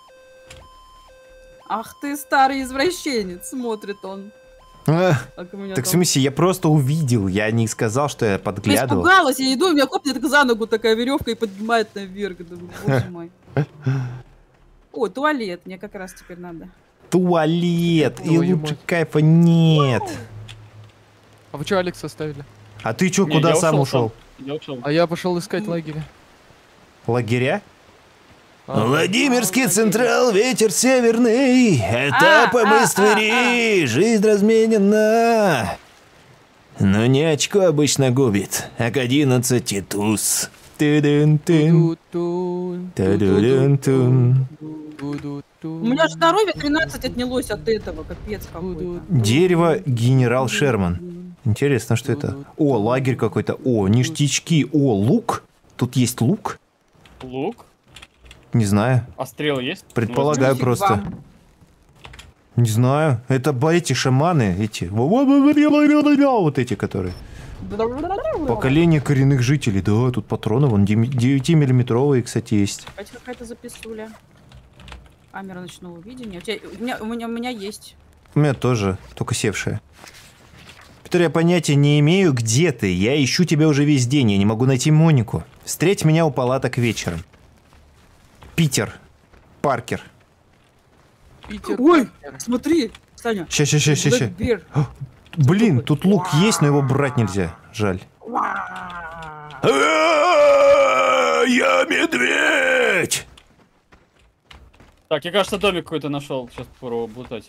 Ах ты, старый извращенец, смотрит он. А, Как у меня Так в там. смысле, я просто увидел, я не сказал, что я Я подглядывал. испугалась, я иду, у меня копнет за ногу такая веревка и поднимает наверх. Думаю, боже мой. О, туалет, мне как раз теперь надо. Туалет, и Твою лучше мать. кайфа нет. А вы что, Алекс оставили? А ты чё, Не, куда я сам ушел ушел? сам. Я ушел. А я пошел искать лагеря. Лагеря? А, Владимирский а, Централ, ветер северный, этапы а, мы а, ствери, жизнь разменена. Но не очко обычно губит, а к одиннадцати туз. Тудун-тун, ту-ду-тун, тудун-тун. ту-ду-тун. У меня же здоровье тринадцать отнялось от этого, капец какой-то. Дерево генерал Шерман. Интересно, что это? О, лагерь какой-то. О, ништячки. О, лук. Тут есть лук? Лук? Не знаю. А стрелы есть? Предполагаю Нафиг просто. вам. Не знаю. Это ба- эти шаманы, эти. Вот эти, которые. Поколение коренных жителей. Да, тут патроны, вон девятимиллиметровые, кстати, есть. Опять какая-то записуля. Камера ночного видения. У, тебя- у меня, у, меня, у меня есть. У меня тоже, только севшая. Петр, я понятия не имею, где ты. Я ищу тебя уже весь день, я не могу найти Монику. Встреть меня у палаток вечером. Питер. Паркер. Питер. Ой, Паркер. смотри, Саня. Ща, ща, ща, ща, ща. Блэкбир. Блин, тут лук есть, но его брать нельзя. Жаль. Я медведь! Так, я, кажется, домик какой-то нашел. Сейчас попробую облутать.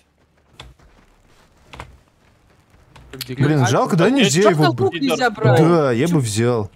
Блин, жалко, да, нельзя Чё его... в лук нельзя брать? Да, я бы взял.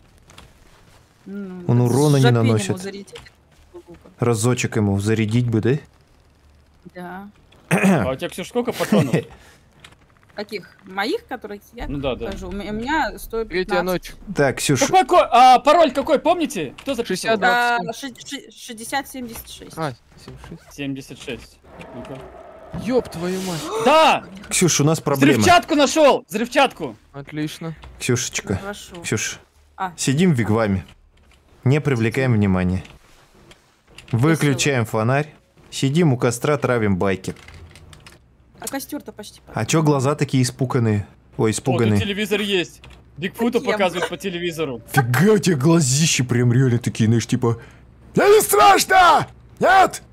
М, Он так урона не жопень ему наносит. зарядить из лука. Разочек ему зарядить бы, да? Да. А у тебя, Ксюш, сколько патронов? Каких? Моих, которых я Ну да, да. покажу? У меня- у меня стоит Третья ночь. Так, Ксюш, Какой ко- а, пароль какой, помните? Кто записал? шестьдесят два. шестьдесят семьдесят шесть. А, семьдесят шесть. семьдесят шесть. Ну-ка. Ёб твою мать. Да! Ксюш, у нас проблема. Взрывчатку нашел! Взрывчатку! Отлично. Ксюшечка, Хорошо. Ксюш, А. сидим в вигваме. Не привлекаем внимания. Выключаем фонарь. Сидим у костра, травим байки. А костер-то почти. А чё глаза такие испуганные? Ой, О, тут испуганные. телевизор есть. Бигфута Зачем? показывают по телевизору. Фига, у тебя глазищи прям реально такие, знаешь, типа... Да не страшно! Нет!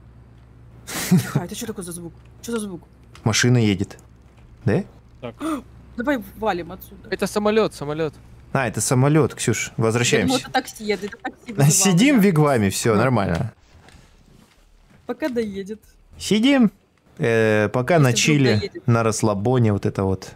А, это что такое за звук? Что за звук? Машина едет. Да? Так, Давай валим отсюда. Это самолет, самолет. А, это самолет, Ксюш. Я думала, Возвращаемся. это такси, это такси вызывало Сидим в меня. вигваме, все нормально. Пока доедет. Сидим, э, пока Если на вдруг чиле, доедет. на расслабоне, вот это вот.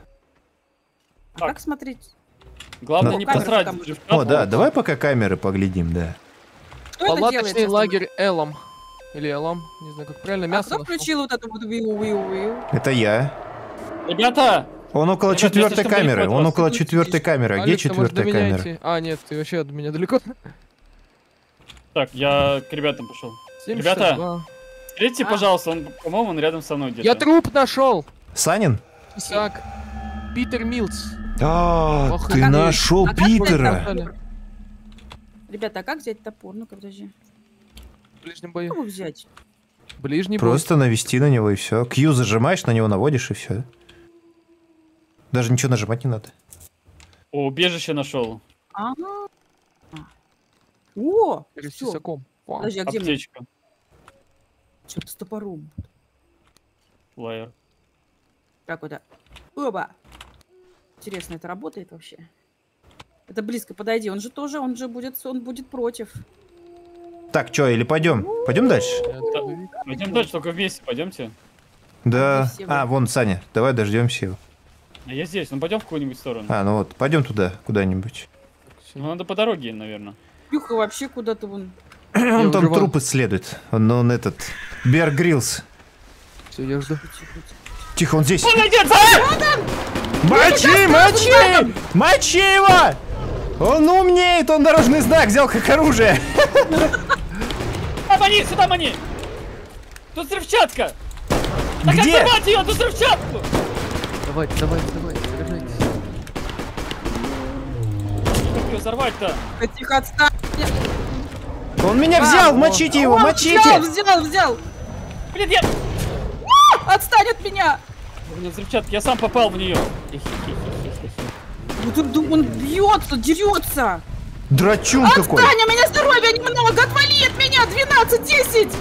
А Так. как смотреть? главное Ну, не камеру посрать. там уже. взрывчатку. О, да, давай пока камеры поглядим, да. Что это Палаточный делается с тобой? лагерь Элом. Или Элом, не знаю, как правильно, А мясо кто нашел. включил вот эту вот виу-виу-виу? Это я. Ребята! Он около Ребят, если четвертой что, камеры, далеко от он вас. около Ты четвертой сидишь. камеры. А где Алекс, ты можешь до четвертая меня камера? идти. А, нет, ты вообще от меня далеко. Так, я к ребятам пошел. семь Ребята, шестьдесят два. Встретьте, А. пожалуйста, он, по-моему, он рядом со мной где-то. Я труп нашел. Санин? Исаак. Питер Милс. А, Ох, ты как нашел А как взять Питера. топор? Ребята, а как взять топор? Ну-ка, подожди. В ближнем Как бою. его взять? Ближний бой. Просто навести на него и все. Q зажимаешь, на него наводишь и все. Даже ничего нажимать не надо. О, убежище нашел. А. О! С всё. тесаком. Вау. Подожди, а где мне? Аптечка. Что-то с топором. Лайер. Как это? Оба! Интересно, это работает вообще? Это близко, подойди. Он же тоже, он же будет, он будет против. Так, что, или пойдем? Пойдем дальше? Я боевик. Пойдем дальше, только вместе пойдемте. Да. все вы. А, вон Саня. Давай дождемся его. А я здесь, ну пойдем в какую-нибудь сторону. А, ну вот, пойдем туда, куда-нибудь. Ну надо по дороге, наверное. Юха вообще куда-то вон. Он там уже вон. труп исследует. Он, он этот... Бер Гриллс. Все, я жду. Тихо, он здесь. Молодец! Мочи, мочи! Мочи его! Он умнеет, он дорожный знак взял как оружие. А, мани, сюда мани! Тут взрывчатка! Так как Где? взорвать ее, тут взрывчатку! Давайте, давайте, давайте, сражайтесь. Как ее взорвать-то? Тихо, отстань. Он меня взял, мочите его, О, мочите! Взял, взял, взял. Блин, я... Отстань от меня. У меня взрывчатка, я сам попал в нее. Вот он, он бьется, дерется. Драчун какой! Отстань, у меня здоровья немного. Отвали от меня. двенадцать, десять.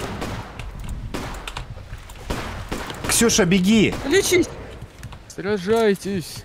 Ксюша, беги! Лечись. Сражайтесь.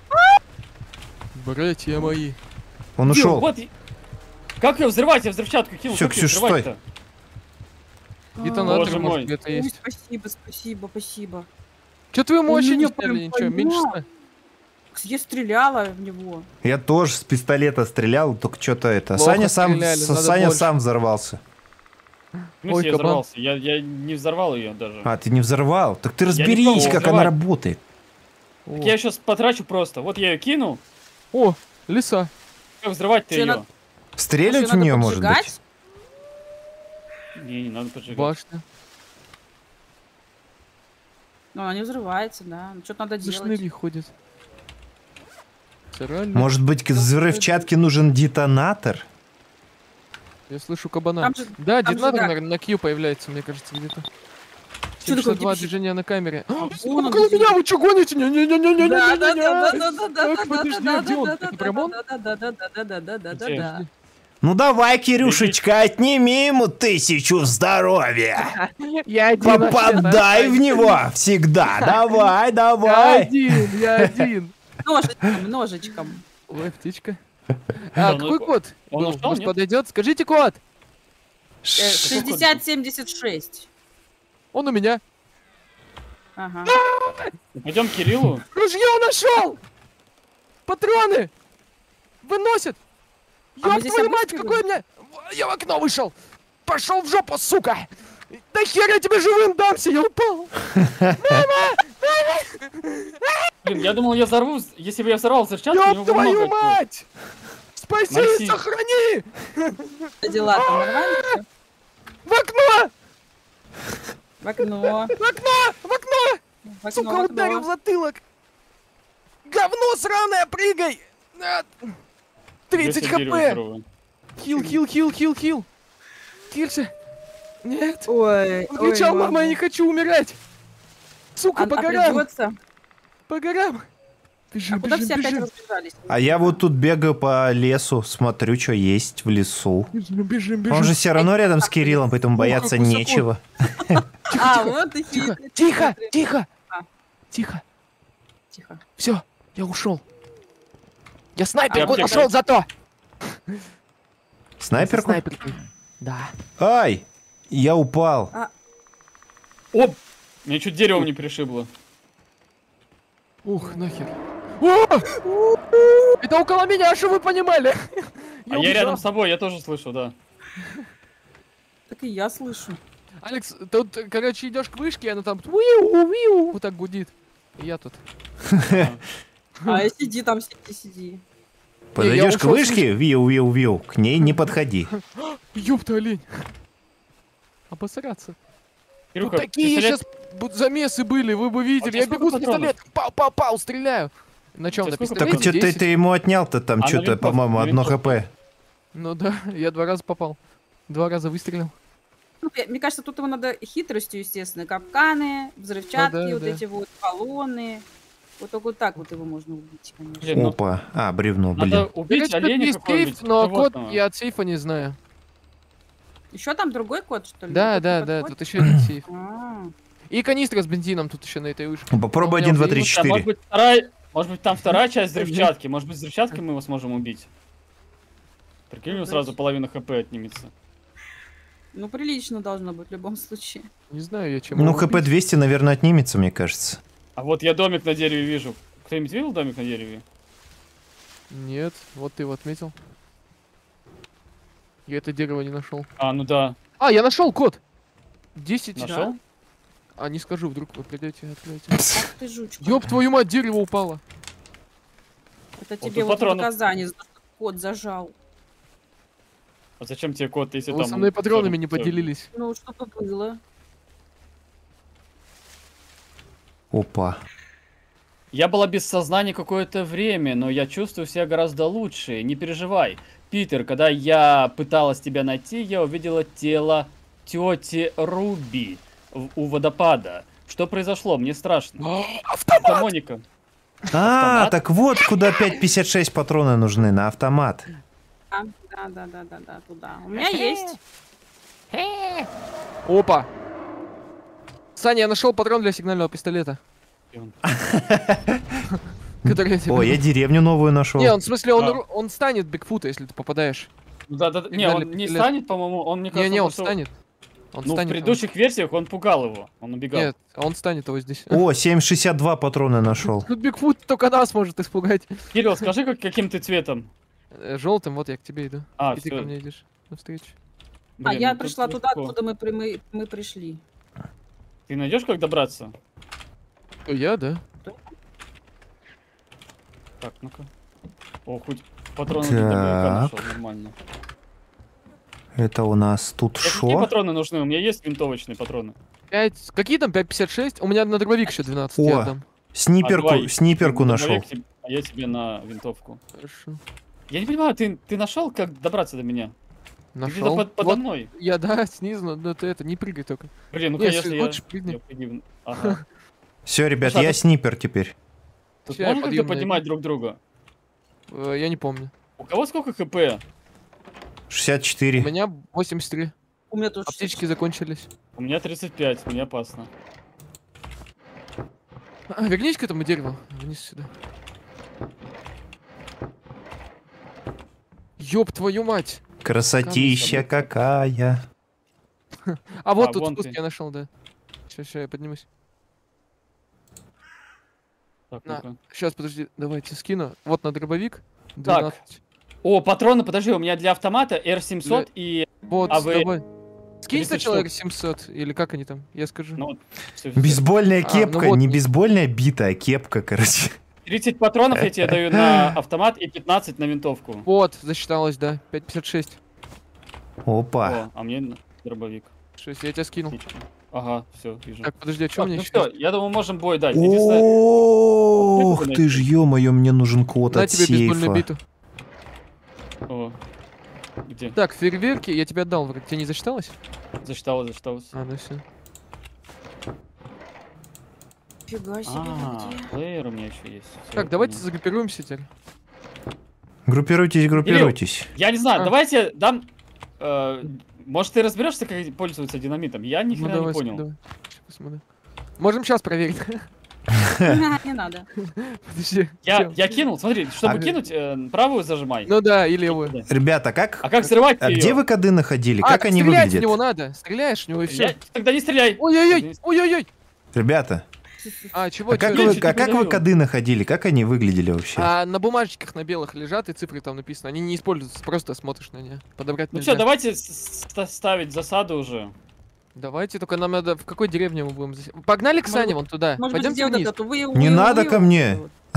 Братья мои. Он ушел. Вот, и- как ее взрывать? Я взрывчатку кинул. Всё, как её Ксюш, стой. взрывать-то? Детонатор, Боже может, мой. где-то Ой, есть. спасибо, спасибо, спасибо. Че твою мощь меня не прям сняли? Ничего, меньше поймал. ста. Я стреляла в него. Я тоже с пистолета стрелял, только что-то это. Плохо Саня сам, стреляли, с- надо Саня больше. сам взорвался. В смысле Ой, я кабан. взорвался? Я, я не взорвал ее даже. А, ты не взорвал? Так ты не разберись, пробовал как она взрывать. работает. О, Так я сейчас потрачу просто. Вот я ее кинул. О, лиса. Как взрывать-то Чё, ее? надо- Стрелять Может, в её нее, надо может поджигать? быть? Не, не надо поджигать. Башня. Ну, она не взрывается, да. Ну, что-то надо За делать. шныри ходит. Сыральник. Может быть, к взрывчатке нужен детонатор? Я слышу кабана. Там же- Да, там же детонатор, да. наверное, на Q появляется, мне кажется, где-то. Чё такое, семьдесят два где- движения на камере. А, Вон он около где. меня, вы что гоните? Не-не-не-не-не-не-не-не-не. Да, да, да, да, да, да, да, Так, да, подожди, да, а где он? да, Это да, прям он? да, да, да, да, да, да, да, да, да, Где? да. Ну давай, Кирюшечка, отними ему тысячу здоровья. Я один Попадай в него всегда. Давай, Я давай. один, я один. Ножичком, ножичком. Ой, птичка. А, ну, какой код? он был? ушел, Может, нет? подойдет? Скажите код. шестьдесят семьдесят шесть. Он у меня. Ага. Пойдем к Кириллу. Ружье нашел! Патроны! Выносит! А мы Ёб здесь твою мать, обыскивали? какой у меня... Я в окно вышел! Пошел в жопу, сука! Да хер я тебе живым дамся, я упал! Блин, я думал, я взорву. Если бы я взорвал взрывчатку, у него Ёб бы твою много было. мать! Спаси Максим. и сохрани! Дела там нормально? В окно! В окно. В окно! В окно! В окно, Сука, в окно. ударил в затылок! Говно сраное, прыгай! А, тридцать Если дерево хп! здоровое. Хил, хил, хил, хил, хил! Кирся! Нет! Ой, Он кричал, ой, мама, я не ладно. хочу умирать! Сука, А, по а горам! придется? По горам! А Бежим, куда бежим, все опять бежим! разбежались? А я вот тут бегаю по лесу, смотрю, что есть в лесу. Бежим, бежим, бежим! Он же все равно рядом с Кириллом, поэтому Ох, бояться как высоко. нечего. А, вот и Тихо, хитрый. тихо, Смотри. тихо! А. Тихо! Тихо. Все, я ушел. Я снайпер, А, вот где- ушел зато! Снайперку? Снайперкой. Да. Ай! Я упал. Оп! Меня чуть деревом не пришибло. Ух, нахер. О! Это около меня, что вы понимали? А я убежал. рядом с собой, я тоже слышу, да. Так и я слышу. Алекс, тут, короче, идешь к вышке, и она там виу, виу, вот так гудит. И я тут. А сиди там, сиди, сиди. Подойдешь к ушел с вышке, виу-виу-виу, к ней не подходи. Ёпта, олень. Обосраться. Тут Кирюха, такие пистолет- сейчас бу- замесы были, вы бы видели. А у тебя Я сколько бегу с патронов? пистолетом, пау-пау-пау, стреляю. На чем? У На тебя сколько Так пистолете? что ты, десять? ты ему отнял-то там А на что-то, винтовку, по-моему, на одно винтовку. хп. Ну да, я два раза попал. Два раза выстрелил. Ну, я- Мне кажется, тут его надо хитростью, естественно. Капканы, взрывчатки, Ну да, вот да. эти вот колонны. Вот только вот так вот его можно убить, конечно. Блин, ну, Опа. А, бревно, надо блин. убить Короче, тут оленя есть какого-нибудь сейф, но код животного. я от сейфа не знаю. Еще там другой код, что ли? Да, Этот да, не да, подходит? тут еще один сейф. А, И канистра с бензином тут еще на этой вышке. Попробуй У меня один, два, уже три, есть. А может четыре. быть, вторая... Может быть, там вторая часть взрывчатки. Может быть, взрывчаткой мы его сможем убить. Прикинь, у него сразу половина хп отнимется. Ну, прилично должно быть в любом случае. Не знаю я чем. Ну, его хп убить. двести, наверное, отнимется, мне кажется. А вот я домик на дереве вижу. Кто-нибудь видел домик на дереве? Нет, вот ты его отметил. Я это дерево не нашел. А, ну да. А, я нашел код! десять. Нашел? А, не скажу, вдруг вы придете и откроете. Ах ты жучка. Ёб твою мать, дерево упало. Это Вот тебе тут вот патронов. наказание за то, что кот зажал. А зачем тебе код, если Вы там... со мной патронами не всё- поделились. Ну, что-то было. Опа. Я была без сознания какое-то время, но я чувствую себя гораздо лучше. Не переживай. Питер, когда я пыталась тебя найти, я увидела тело тети Руби в- у водопада. Что произошло? Мне страшно. Это Моника. А, Автомат? так вот куда пять пятьдесят шесть патроны нужны на автомат. А, да, да, да, да, да, туда. У меня есть. Опа! Саня, я нашел патрон для сигнального пистолета. И он- Который я тебе... О, я деревню новую нашел. Не, он в смысле, он, А. ру- он станет Бигфута, если ты попадаешь. Ну Да, да, да. Не, Сигнальный он не пистолет. станет, по-моему, он мне кажется... Не-не, он что- станет. Он Ну, в станет. предыдущих версиях он пугал его, он убегал. Нет, он станет его здесь. О, семь шестьдесят два патрона нашел. Тут Бигфут только нас может испугать. Кирилл, скажи, как, каким ты цветом? Желтым, вот я к тебе иду. А, И ты всё. ко мне идешь. Навстречу. А, Блин, я ну тут пришла туда, легко. откуда мы, при- мы, мы пришли. Ты найдешь, как добраться? О, я, да. Так, ну-ка. О, хоть патроны для дробовика Так. нашел, нормально. Это у нас тут А какие шо? патроны нужны? У меня есть винтовочные патроны. пять... Какие там? пять пятьдесят шесть? У меня на дробовик еще двенадцать, О. я отдам. Снайперку, А, давай, снайперку ну, нашел. дробовик тебе- А я тебе на винтовку. Хорошо. Я не понимаю, ты, ты нашел, как добраться до меня? Ты где-то Нашел. под- подо Вот мной. я, да, снизу, но ты это, не прыгай только. Блин, ну-ка, Не, если если я... хочешь, прыгни. я подниму. Ага. Все, ребят, Слушай, а я ты- снайпер теперь. Тут Ща я можно как-то подъем поднимать найду. друг друга? Э, Я не помню. У кого сколько хп? шестьдесят У четыре. меня восемьдесят три. У меня тут Аптечки закончились. У меня тридцать пять, мне опасно. А, вернись к этому дереву. Вниз сюда. Ёб твою мать! Красотища какая. А вот А, тут вон спуск ты. я нашел, да. Сейчас, сейчас я поднимусь. Так, На. ну-ка. Сейчас, подожди, давайте скину. Вот на дробовик. Так. двенадцать. О, патроны, подожди, у меня для автомата эр семьсот и... Вот, А вы- давай. Скинь тридцать сначала штук. эр семьсот, или как они там, я скажу. Ну, всё, всё. Бейсбольная А, ну кепка, вот. не бейсбольная бита, а кепка, короче. тридцать патронов я тебе даю на автомат и пятнадцать на винтовку. Вот, засчиталось, да. пять пятьдесят шесть. Опа. О, а мне на- дробовик. шесть, я тебя скинул. Отлично. Ага, все, вижу. Так, подожди, а что Так, мне ну еще? все, я думаю, можем бой дать. Единственное, Ох Где ты ж, ё-моё, мне нужен код На от тебе бейсбольную сейфа. биту. О, где? Так, фейерверки я тебе отдал, вроде тебе не засчиталось? Зачиталось, зачиталось. А, ну все. Фига себе, А, где? плеер у меня еще есть. Всё, Так, я давайте понял. загруппируемся теперь. Группируйтесь, группируйтесь. Я не знаю, А. давайте дам... э, может, ты разберешься, как пользоваться динамитом? Я ни Ну хрена давай, не ска- понял. давай. Щас посмотрим. Можем сейчас проверить. Не надо. Подожди. Я, чё? я кинул, смотри, чтобы А- кинуть, э, правую зажимай. Ну да, и левую. Ребята, как... А как взрывать А её? где вы коды находили? А, Как так они стрелять в выглядят? него надо. Стреляешь в него и все. Я- Тогда не стреляй. Ой-ой-ой, ой-ой-ой. Ребята, А, чего, а как, чё? вы, я тебе а как вы говорю. коды находили? Как они выглядели вообще? А на бумажечках на белых лежат и цифры там написаны. Они не используются, просто смотришь на них. Подобрать Ну нельзя. что, давайте с- с- ставить засаду уже. Давайте, только нам надо... В какой деревне мы будем... зас- Погнали к Может Сане вон туда. Может быть, Пойдемте сделать вниз. это. Вы- Не вы- надо вы- ко мне.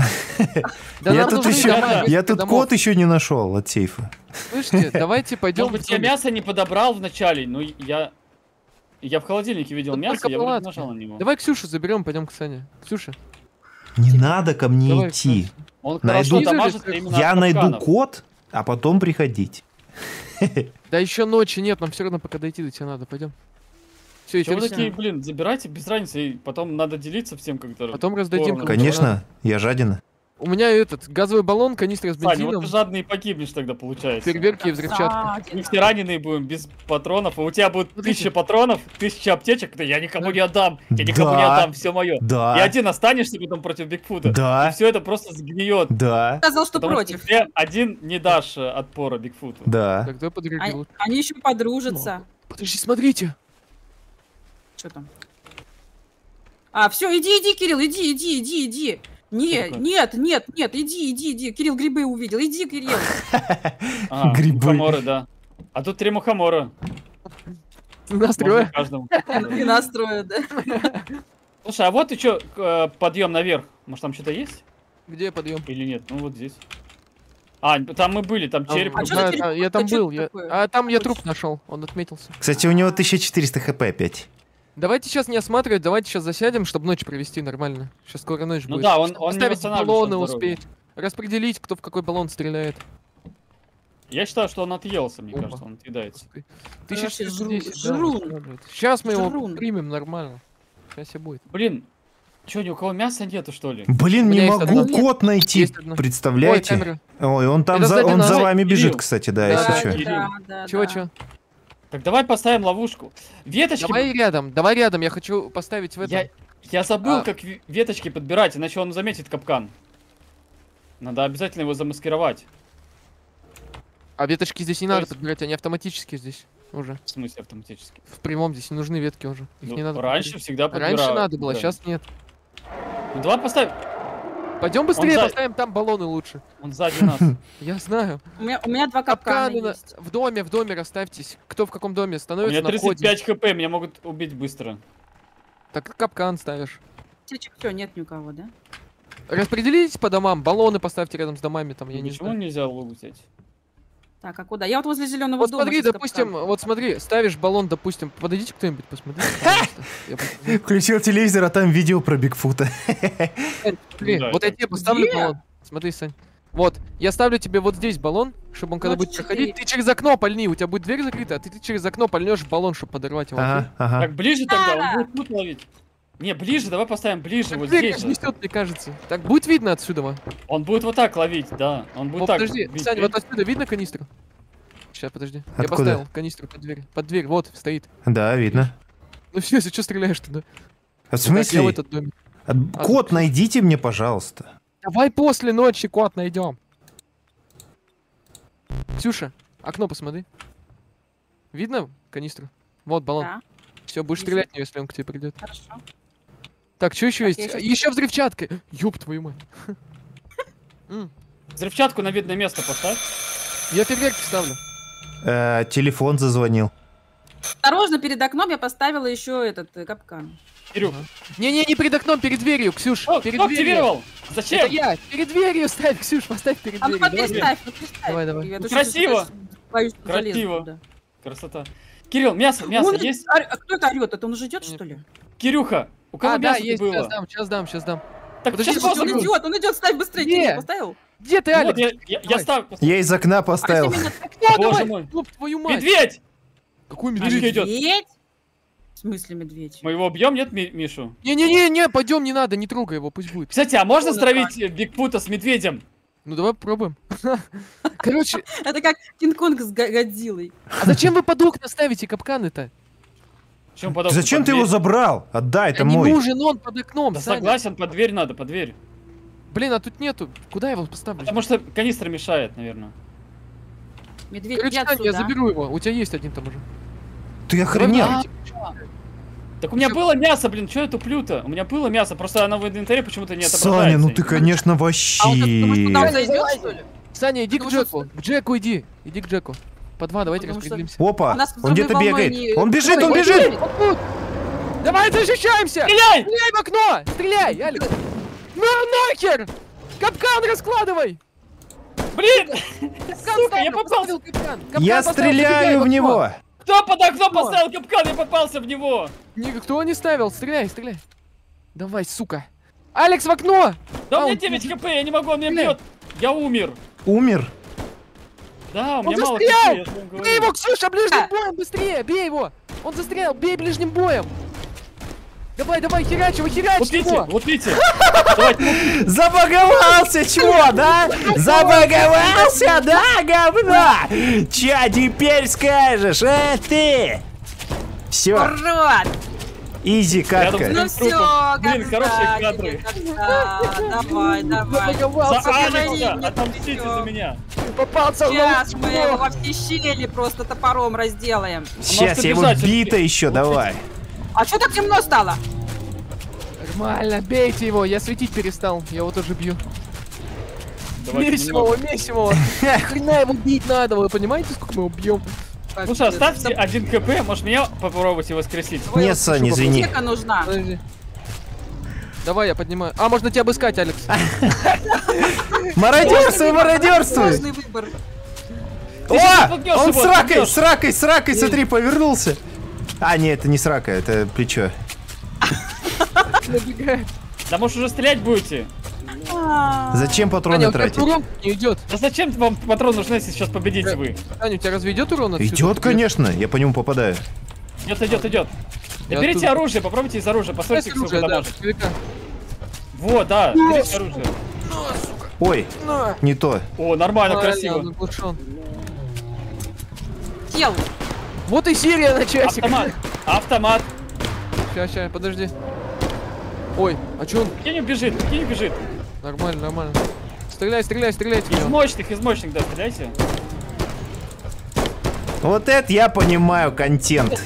Да я нам тут нужны еще, дома, я несколько тут домов. код еще не нашел от сейфа. Слышите, давайте пойдем Может быть, я мясо не подобрал вначале, но я... Я в холодильнике видел Тут мясо, только я вроде палатки. нажал на него. Давай Ксюшу заберем, пойдем к Сане. Ксюша. Не надо ко мне Давай, идти. Ксюша. Он Найду- хорошо дамажит Я именно Я от найду капканов. код, а потом приходить. Да еще ночи нет, нам все равно пока дойти до тебя надо, пойдем. Все, Чего вы идем. такие, блин, забирайте без разницы, и потом надо делиться всем как-то. Потом раздадим. поровну. кому Конечно, я жадина. У меня этот газовый баллон, канистра с Саня, вот бензином, ты жадный и погибнешь тогда, получается. фейерверки и взрывчатка. Мы все раненые будем, без патронов, а у тебя будет Смотрите. тысяча патронов, тысяча аптечек, да я никому не отдам, я никому не Да. отдам, все мое. Да. И один останешься потом против Бигфута. Да. И все это просто сгниет. Да, Сказал, что Потому против. что ты один не дашь э, отпора Бигфуту. да. Тогда А- подруги. Они еще подружатся. Подожди, смотрите. Что там? А, все, иди, иди, Кирилл, иди, иди, иди, иди. Не, такое? нет, нет, нет, иди, иди, иди. Кирилл грибы увидел. Иди, Кирилл. Ага, Грибы. мухоморы, да. А тут три мухомора. Настроя. Можно каждому. И настроят, да? Слушай, а вот и что, подъем наверх. Может там что-то есть? Где подъем? Или нет? Ну вот здесь. А, там мы были, там череп. А чё Да, за да, череп? я там А чё был. это я- такое? А там я Хочешь? труп нашел, он отметился. Кстати, у него тысяча четыреста хп опять. Давайте сейчас не осматривать, давайте сейчас засядем, чтобы ночь провести нормально. Сейчас скоро ночь Ну будет. да, он- Чтобы он не поставить восстанавливается баллоны от здоровья. успеть. Распределить, кто в какой баллон стреляет. Я считаю, что он отъелся, мне Опа. кажется, он отъедается. тысяча четыреста десять, да, жрун. восстанавливает. Сейчас мы его Жрун. примем нормально. Сейчас и будет. Блин, что, ни у кого мяса нету, что ли? Блин, У не меня есть могу одна. код найти. Есть одна. Ой, Представляете? камера. Ой, он там Это за, сзади он нас. за вами бежит, Кирилл. кстати, да, Да, если да, что. Кирилл. да, да, Чего, да. чего? Так давай поставим ловушку. Веточки... Давай рядом, давай рядом, я хочу поставить в этом. Я, я забыл, А. как ве- веточки подбирать, иначе он заметит капкан. Надо обязательно его замаскировать. А веточки здесь не То надо есть- подбирать, они автоматически здесь уже. В смысле автоматически? В прямом здесь не нужны ветки уже. Их Ну, не надо раньше подбирать. всегда подбирал. Раньше надо было, Да. сейчас нет. Ну давай поставим. Пойдем быстрее, за- поставим там баллоны лучше. Он сзади нас. Я знаю. У меня, у меня два капкана Капканы на- есть. в доме, в доме расставьтесь. Кто в каком доме У становится меня на тридцать входе. пять хп, меня могут убить быстро. Так капкан ставишь. Все, нет ни у кого, да? Распределитесь по домам, баллоны поставьте рядом с домами, там, я не Почему знаю. нельзя лук взять? Так, а куда? Я вот возле зеленого Вот дома. смотри, сейчас допустим, капкан. вот смотри, ставишь баллон, допустим, подойдите кто-нибудь, посмотрите, пожалуйста. Я посмотрю. Включил телевизор, а там видео про Бигфута. Сань, смотри, Да, вот я это- тебе поставлю Где? баллон. Смотри, Сань. Вот, я ставлю тебе вот здесь баллон, чтобы он когда будет двадцать проходить, четыре. ты через окно пальни, у тебя будет дверь закрыта, а ты через окно пальнешь баллон, чтобы подорвать его. Ага, ага. Так, ближе тогда, он будет тут ловить. Не, ближе, давай поставим ближе, вот Дверь здесь же. несет, мне кажется. Так будет видно отсюда. во. Он будет вот так ловить, да. Он будет Вот, так. подожди, бить. Сань, вот отсюда видно канистру? Сейчас, подожди. Я Откуда? поставил канистру под дверь. Под дверь, вот, стоит. Да, видно. Ну все, если что, стреляешь туда. А в Так, я в смысле? этот домик. А, Код найдите мне, пожалуйста. Давай после ночи код найдем. Ксюша, окно посмотри. Видно канистру? Вот баллон. Да, Все, будешь Вижу. стрелять в него, если он к тебе придет. хорошо. Так, что еще Так, есть? я щас- Еще взрывчатка. Ёб твою мать. М, Взрывчатку на видное место поставь. Я фейерверки ставлю. Э, телефон зазвонил. Осторожно, перед окном я поставила еще этот э, капкан. Кирюх. Не-не, не перед окном, перед дверью, Ксюш. Кто, перед кто дверью. активировал? Зачем? Это я. Перед дверью ставь, Ксюш, поставь перед А ну дверью. Давай, переставь, ну переставь. Давай, давай. Я Ну, точно красиво. сейчас боюсь, что залезу Красиво. туда. Красота. Кирилл, мясо, мясо Он есть? ор- А кто это орет? Это он уже идет, что ли? Кирюха, у кого А, да, мясо есть, было? сейчас дам, сейчас дам, сейчас дам. Так Подожди, сейчас подожди, Он позже. секунду. идет, он идет, ставь быстрее. Не. Кирилл, поставил? Где ты, Вот, Алекс? я, я, я Давай. ставлю. Я из окна поставил. А именно Кто, Боже давай? мой. Ёб твою мать. Медведь! Какой Мишка медведь? идет. медведь? В смысле медведь? Мы его убьем, нет, Ми- Мишу? Не-не-не, пойдем, не надо, не трогай его, пусть будет. Кстати, а можно Ну, стравить э, Бигфута с медведем? Ну давай попробуем. Короче, Это как Кинг-Конг с Га- Годзиллой. а зачем вы под окна ставите капканы-то? Чем подобное? Зачем Под ты его дверь? забрал? Отдай, это Да не мой. нужен он под окном, Да Саня. согласен, под дверь надо, под дверь. Блин, а тут нету. Куда я его поставлю? Потому что канистра мешает, наверное. Медведь, Короче, иди Саня, я отсюда. заберу его. У тебя есть один там уже. Ты охренел? Давай, Так у меня Ещё- было мясо, блин, что я туплю-то? У меня было мясо, просто оно в инвентаре почему-то не отображается. Саня, ну ты, конечно, А он как, думаешь, туда вообще. зайдет, что ли? Саня, иди к Потому что- Джеку. К Джеку иди. Иди к Джеку. По два, давайте Потому что- распределимся. Опа, У нас он где-то взрывной бегает. волной не- Он бежит, Ой, он ой, бежит! ой, вот тут. Давай защищаемся! Стреляй! Стреляй в окно! Стреляй, Алекс! Ну нахер! Капкан раскладывай! Блин! Капкан Сука, я ставлю, попался! поставил капкан. Капкан Я поставил, стреляю забегай в окно. него! Кто под окно поставил капкан? Я попался в него! Никто не ставил, стреляй, стреляй. Давай, сука. Алекс в окно! Да А, у меня он- девять хп, я не могу, он меня Стреляй. бьет! Я умер! Умер? Да, у Он меня мало хп, застрял! я же вам Бей говорю. его, Ксюша, ближним А. боем, быстрее, бей его! Он застрял, бей ближним боем! Давай, давай, херач его, херач Вот видите, его! вот видите! Давайте, Забаговался, чего, да? Забаговался, да, говно? Чё теперь скажешь, а ты? Все, Урод! изи Рядом катка. с Ну Трупом. все, Блин, хорошие кадры. Давай, давай. Забаговался, за Забери Алекса, меня, отомстите всё. за меня! попался в Сейчас ловушку. мы его во все щели просто топором разделаем. Сейчас я его убежать, бита всё-таки. еще, давай. А что так темно стало? Нормально, бейте его, я светить перестал, я его тоже бью. Давайте Месим немного. его, месим его. Хрена его бить надо, вы понимаете, сколько мы его бьем? Слушай, оставьте один хп, может меня попробуйте воскресить? Нет, Саня, извини. Аптека нужна. Подожди. Давай, я поднимаю. А, можно тебя обыскать, Алекс. Мародерствуй, мародерствуй. Сложный выбор. Ты сейчас О, отпугнешь он его, с ракой, отпугнешь. с ракой, с ракой, смотри, повернулся. А, нет, это не с ракой, это плечо. Набегает. Да может уже стрелять будете? Зачем Саня, патроны у тебя тратить? урон не идет. Да зачем вам патрон нужны, если сейчас победите вы? Саня, у тебя разве идет урон отсюда? Идет, конечно, я по нему попадаю. Идет, идет, идет. Да Я берите оттуда- оружие, попробуйте из оружия, посмотрите, Оружие, сколько да, дамажит. велика. Вот, да, берите оружие. Ой, На. не то. О, нормально, Правильно, красиво. он оглушен. Сел. Вот и серия на часик. Автомат, автомат. Ща, ща, подожди. Ой, а чё он? Где не бежит, где не бежит? Нормально, нормально. Стреляй, стреляй, стреляйте в Из него. мощных, из мощных, да, стреляйте. Вот это я понимаю контент.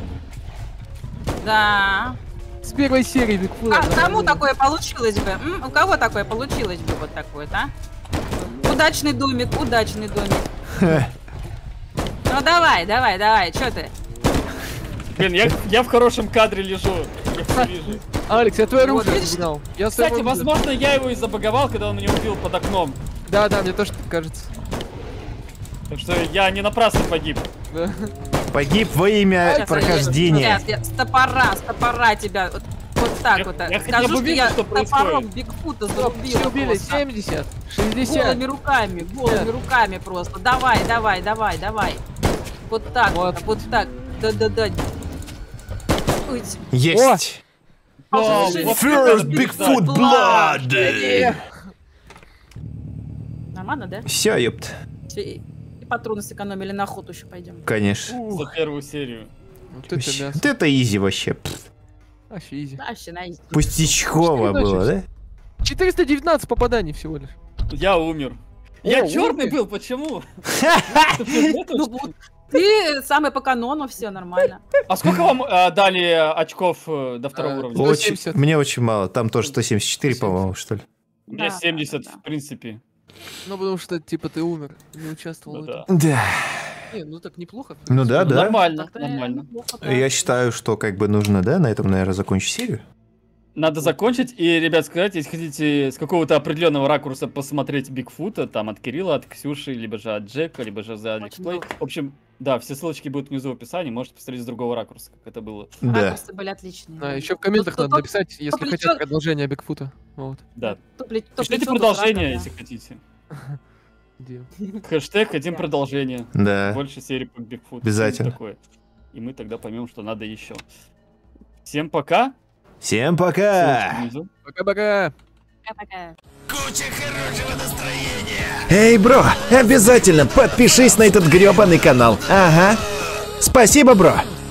Да. С первой серии Бигфута. А кому такое получилось бы? М? У кого такое получилось бы вот такое, а? Удачный домик, удачный домик. Ну давай, давай, давай, что ты? Блин, я, я в хорошем кадре лежу. Я всё вижу. Алекс, я твое Вот, оружие видишь? разгнал. Я Кстати, своего оружия. возможно, я его и забаговал, когда он меня убил под окном. Да, да, мне тоже так кажется. Так что я не напрасно погиб. Да. Погиб во имя Сейчас, прохождения. Сейчас, я с топора, с топора тебя вот, вот так Я- вот. я хотя Скажу, бы что вижу, я что топором происходит. Бигфута Все зарубила убили. просто. семьдесят, шестьдесят. Голыми руками, голыми Пятьдесят. руками просто. Давай, давай, давай, давай. Вот так, Вот. вот, вот так. Да-да-да. Ой, Есть. О, Слушай, вот First это Bigfoot Blood. blood. Нормально, да? Все, ёпт. Всё, И, и патроны сэкономили, на охоту еще пойдем. Конечно. За первую серию. Вот это мясо. Вот это изи вообще. Пф. Вообще изи. Да, вообще на изи. Пустячково Что было, да? четыреста девятнадцать попаданий всего лишь. Я умер. Я О, черный умер? был, почему? Ну вот, Ты самый по канону, все нормально. А сколько вам э, дали очков э, до второго Э, уровня? Очень, сто семьдесят. мне очень мало. Там тоже сто семьдесят четыре, по-моему, что ли. У меня Да, семьдесят, да, да. в принципе. Ну, потому что, типа, ты умер, не участвовал Ну в да. этом. Да. Не, ну так неплохо. в Ну да, принципе. да. Нормально, Так-то нормально. неплохо, да. Я считаю, что как бы нужно, да, на этом, наверное, закончить серию. Надо закончить. И, ребят, сказать, если хотите с какого-то определенного ракурса посмотреть Бигфута, там от Кирилла, от Ксюши, либо же от Джека, либо же за Алекс-плей. долго. В общем, да, все ссылочки будут внизу в описании, можете посмотреть с другого ракурса, как это было. Да. Ракурсы были отличные. Да, еще в комментах Кто- надо кто- написать, если плечо- хотят продолжение Бигфута. Вот. Да. То пле- то Пишите плечо, то продолжение, срака, если хотите. Где? Хэштег хотим продолжение. Да. Больше серий по Бигфуту. Обязательно. Такое. И мы тогда поймем, что надо еще. Всем пока. Всем Ссылочки пока! внизу. Пока-пока! да. Пока-пока. Эй, бро, обязательно подпишись на этот грёбаный канал. Ага. Спасибо, бро.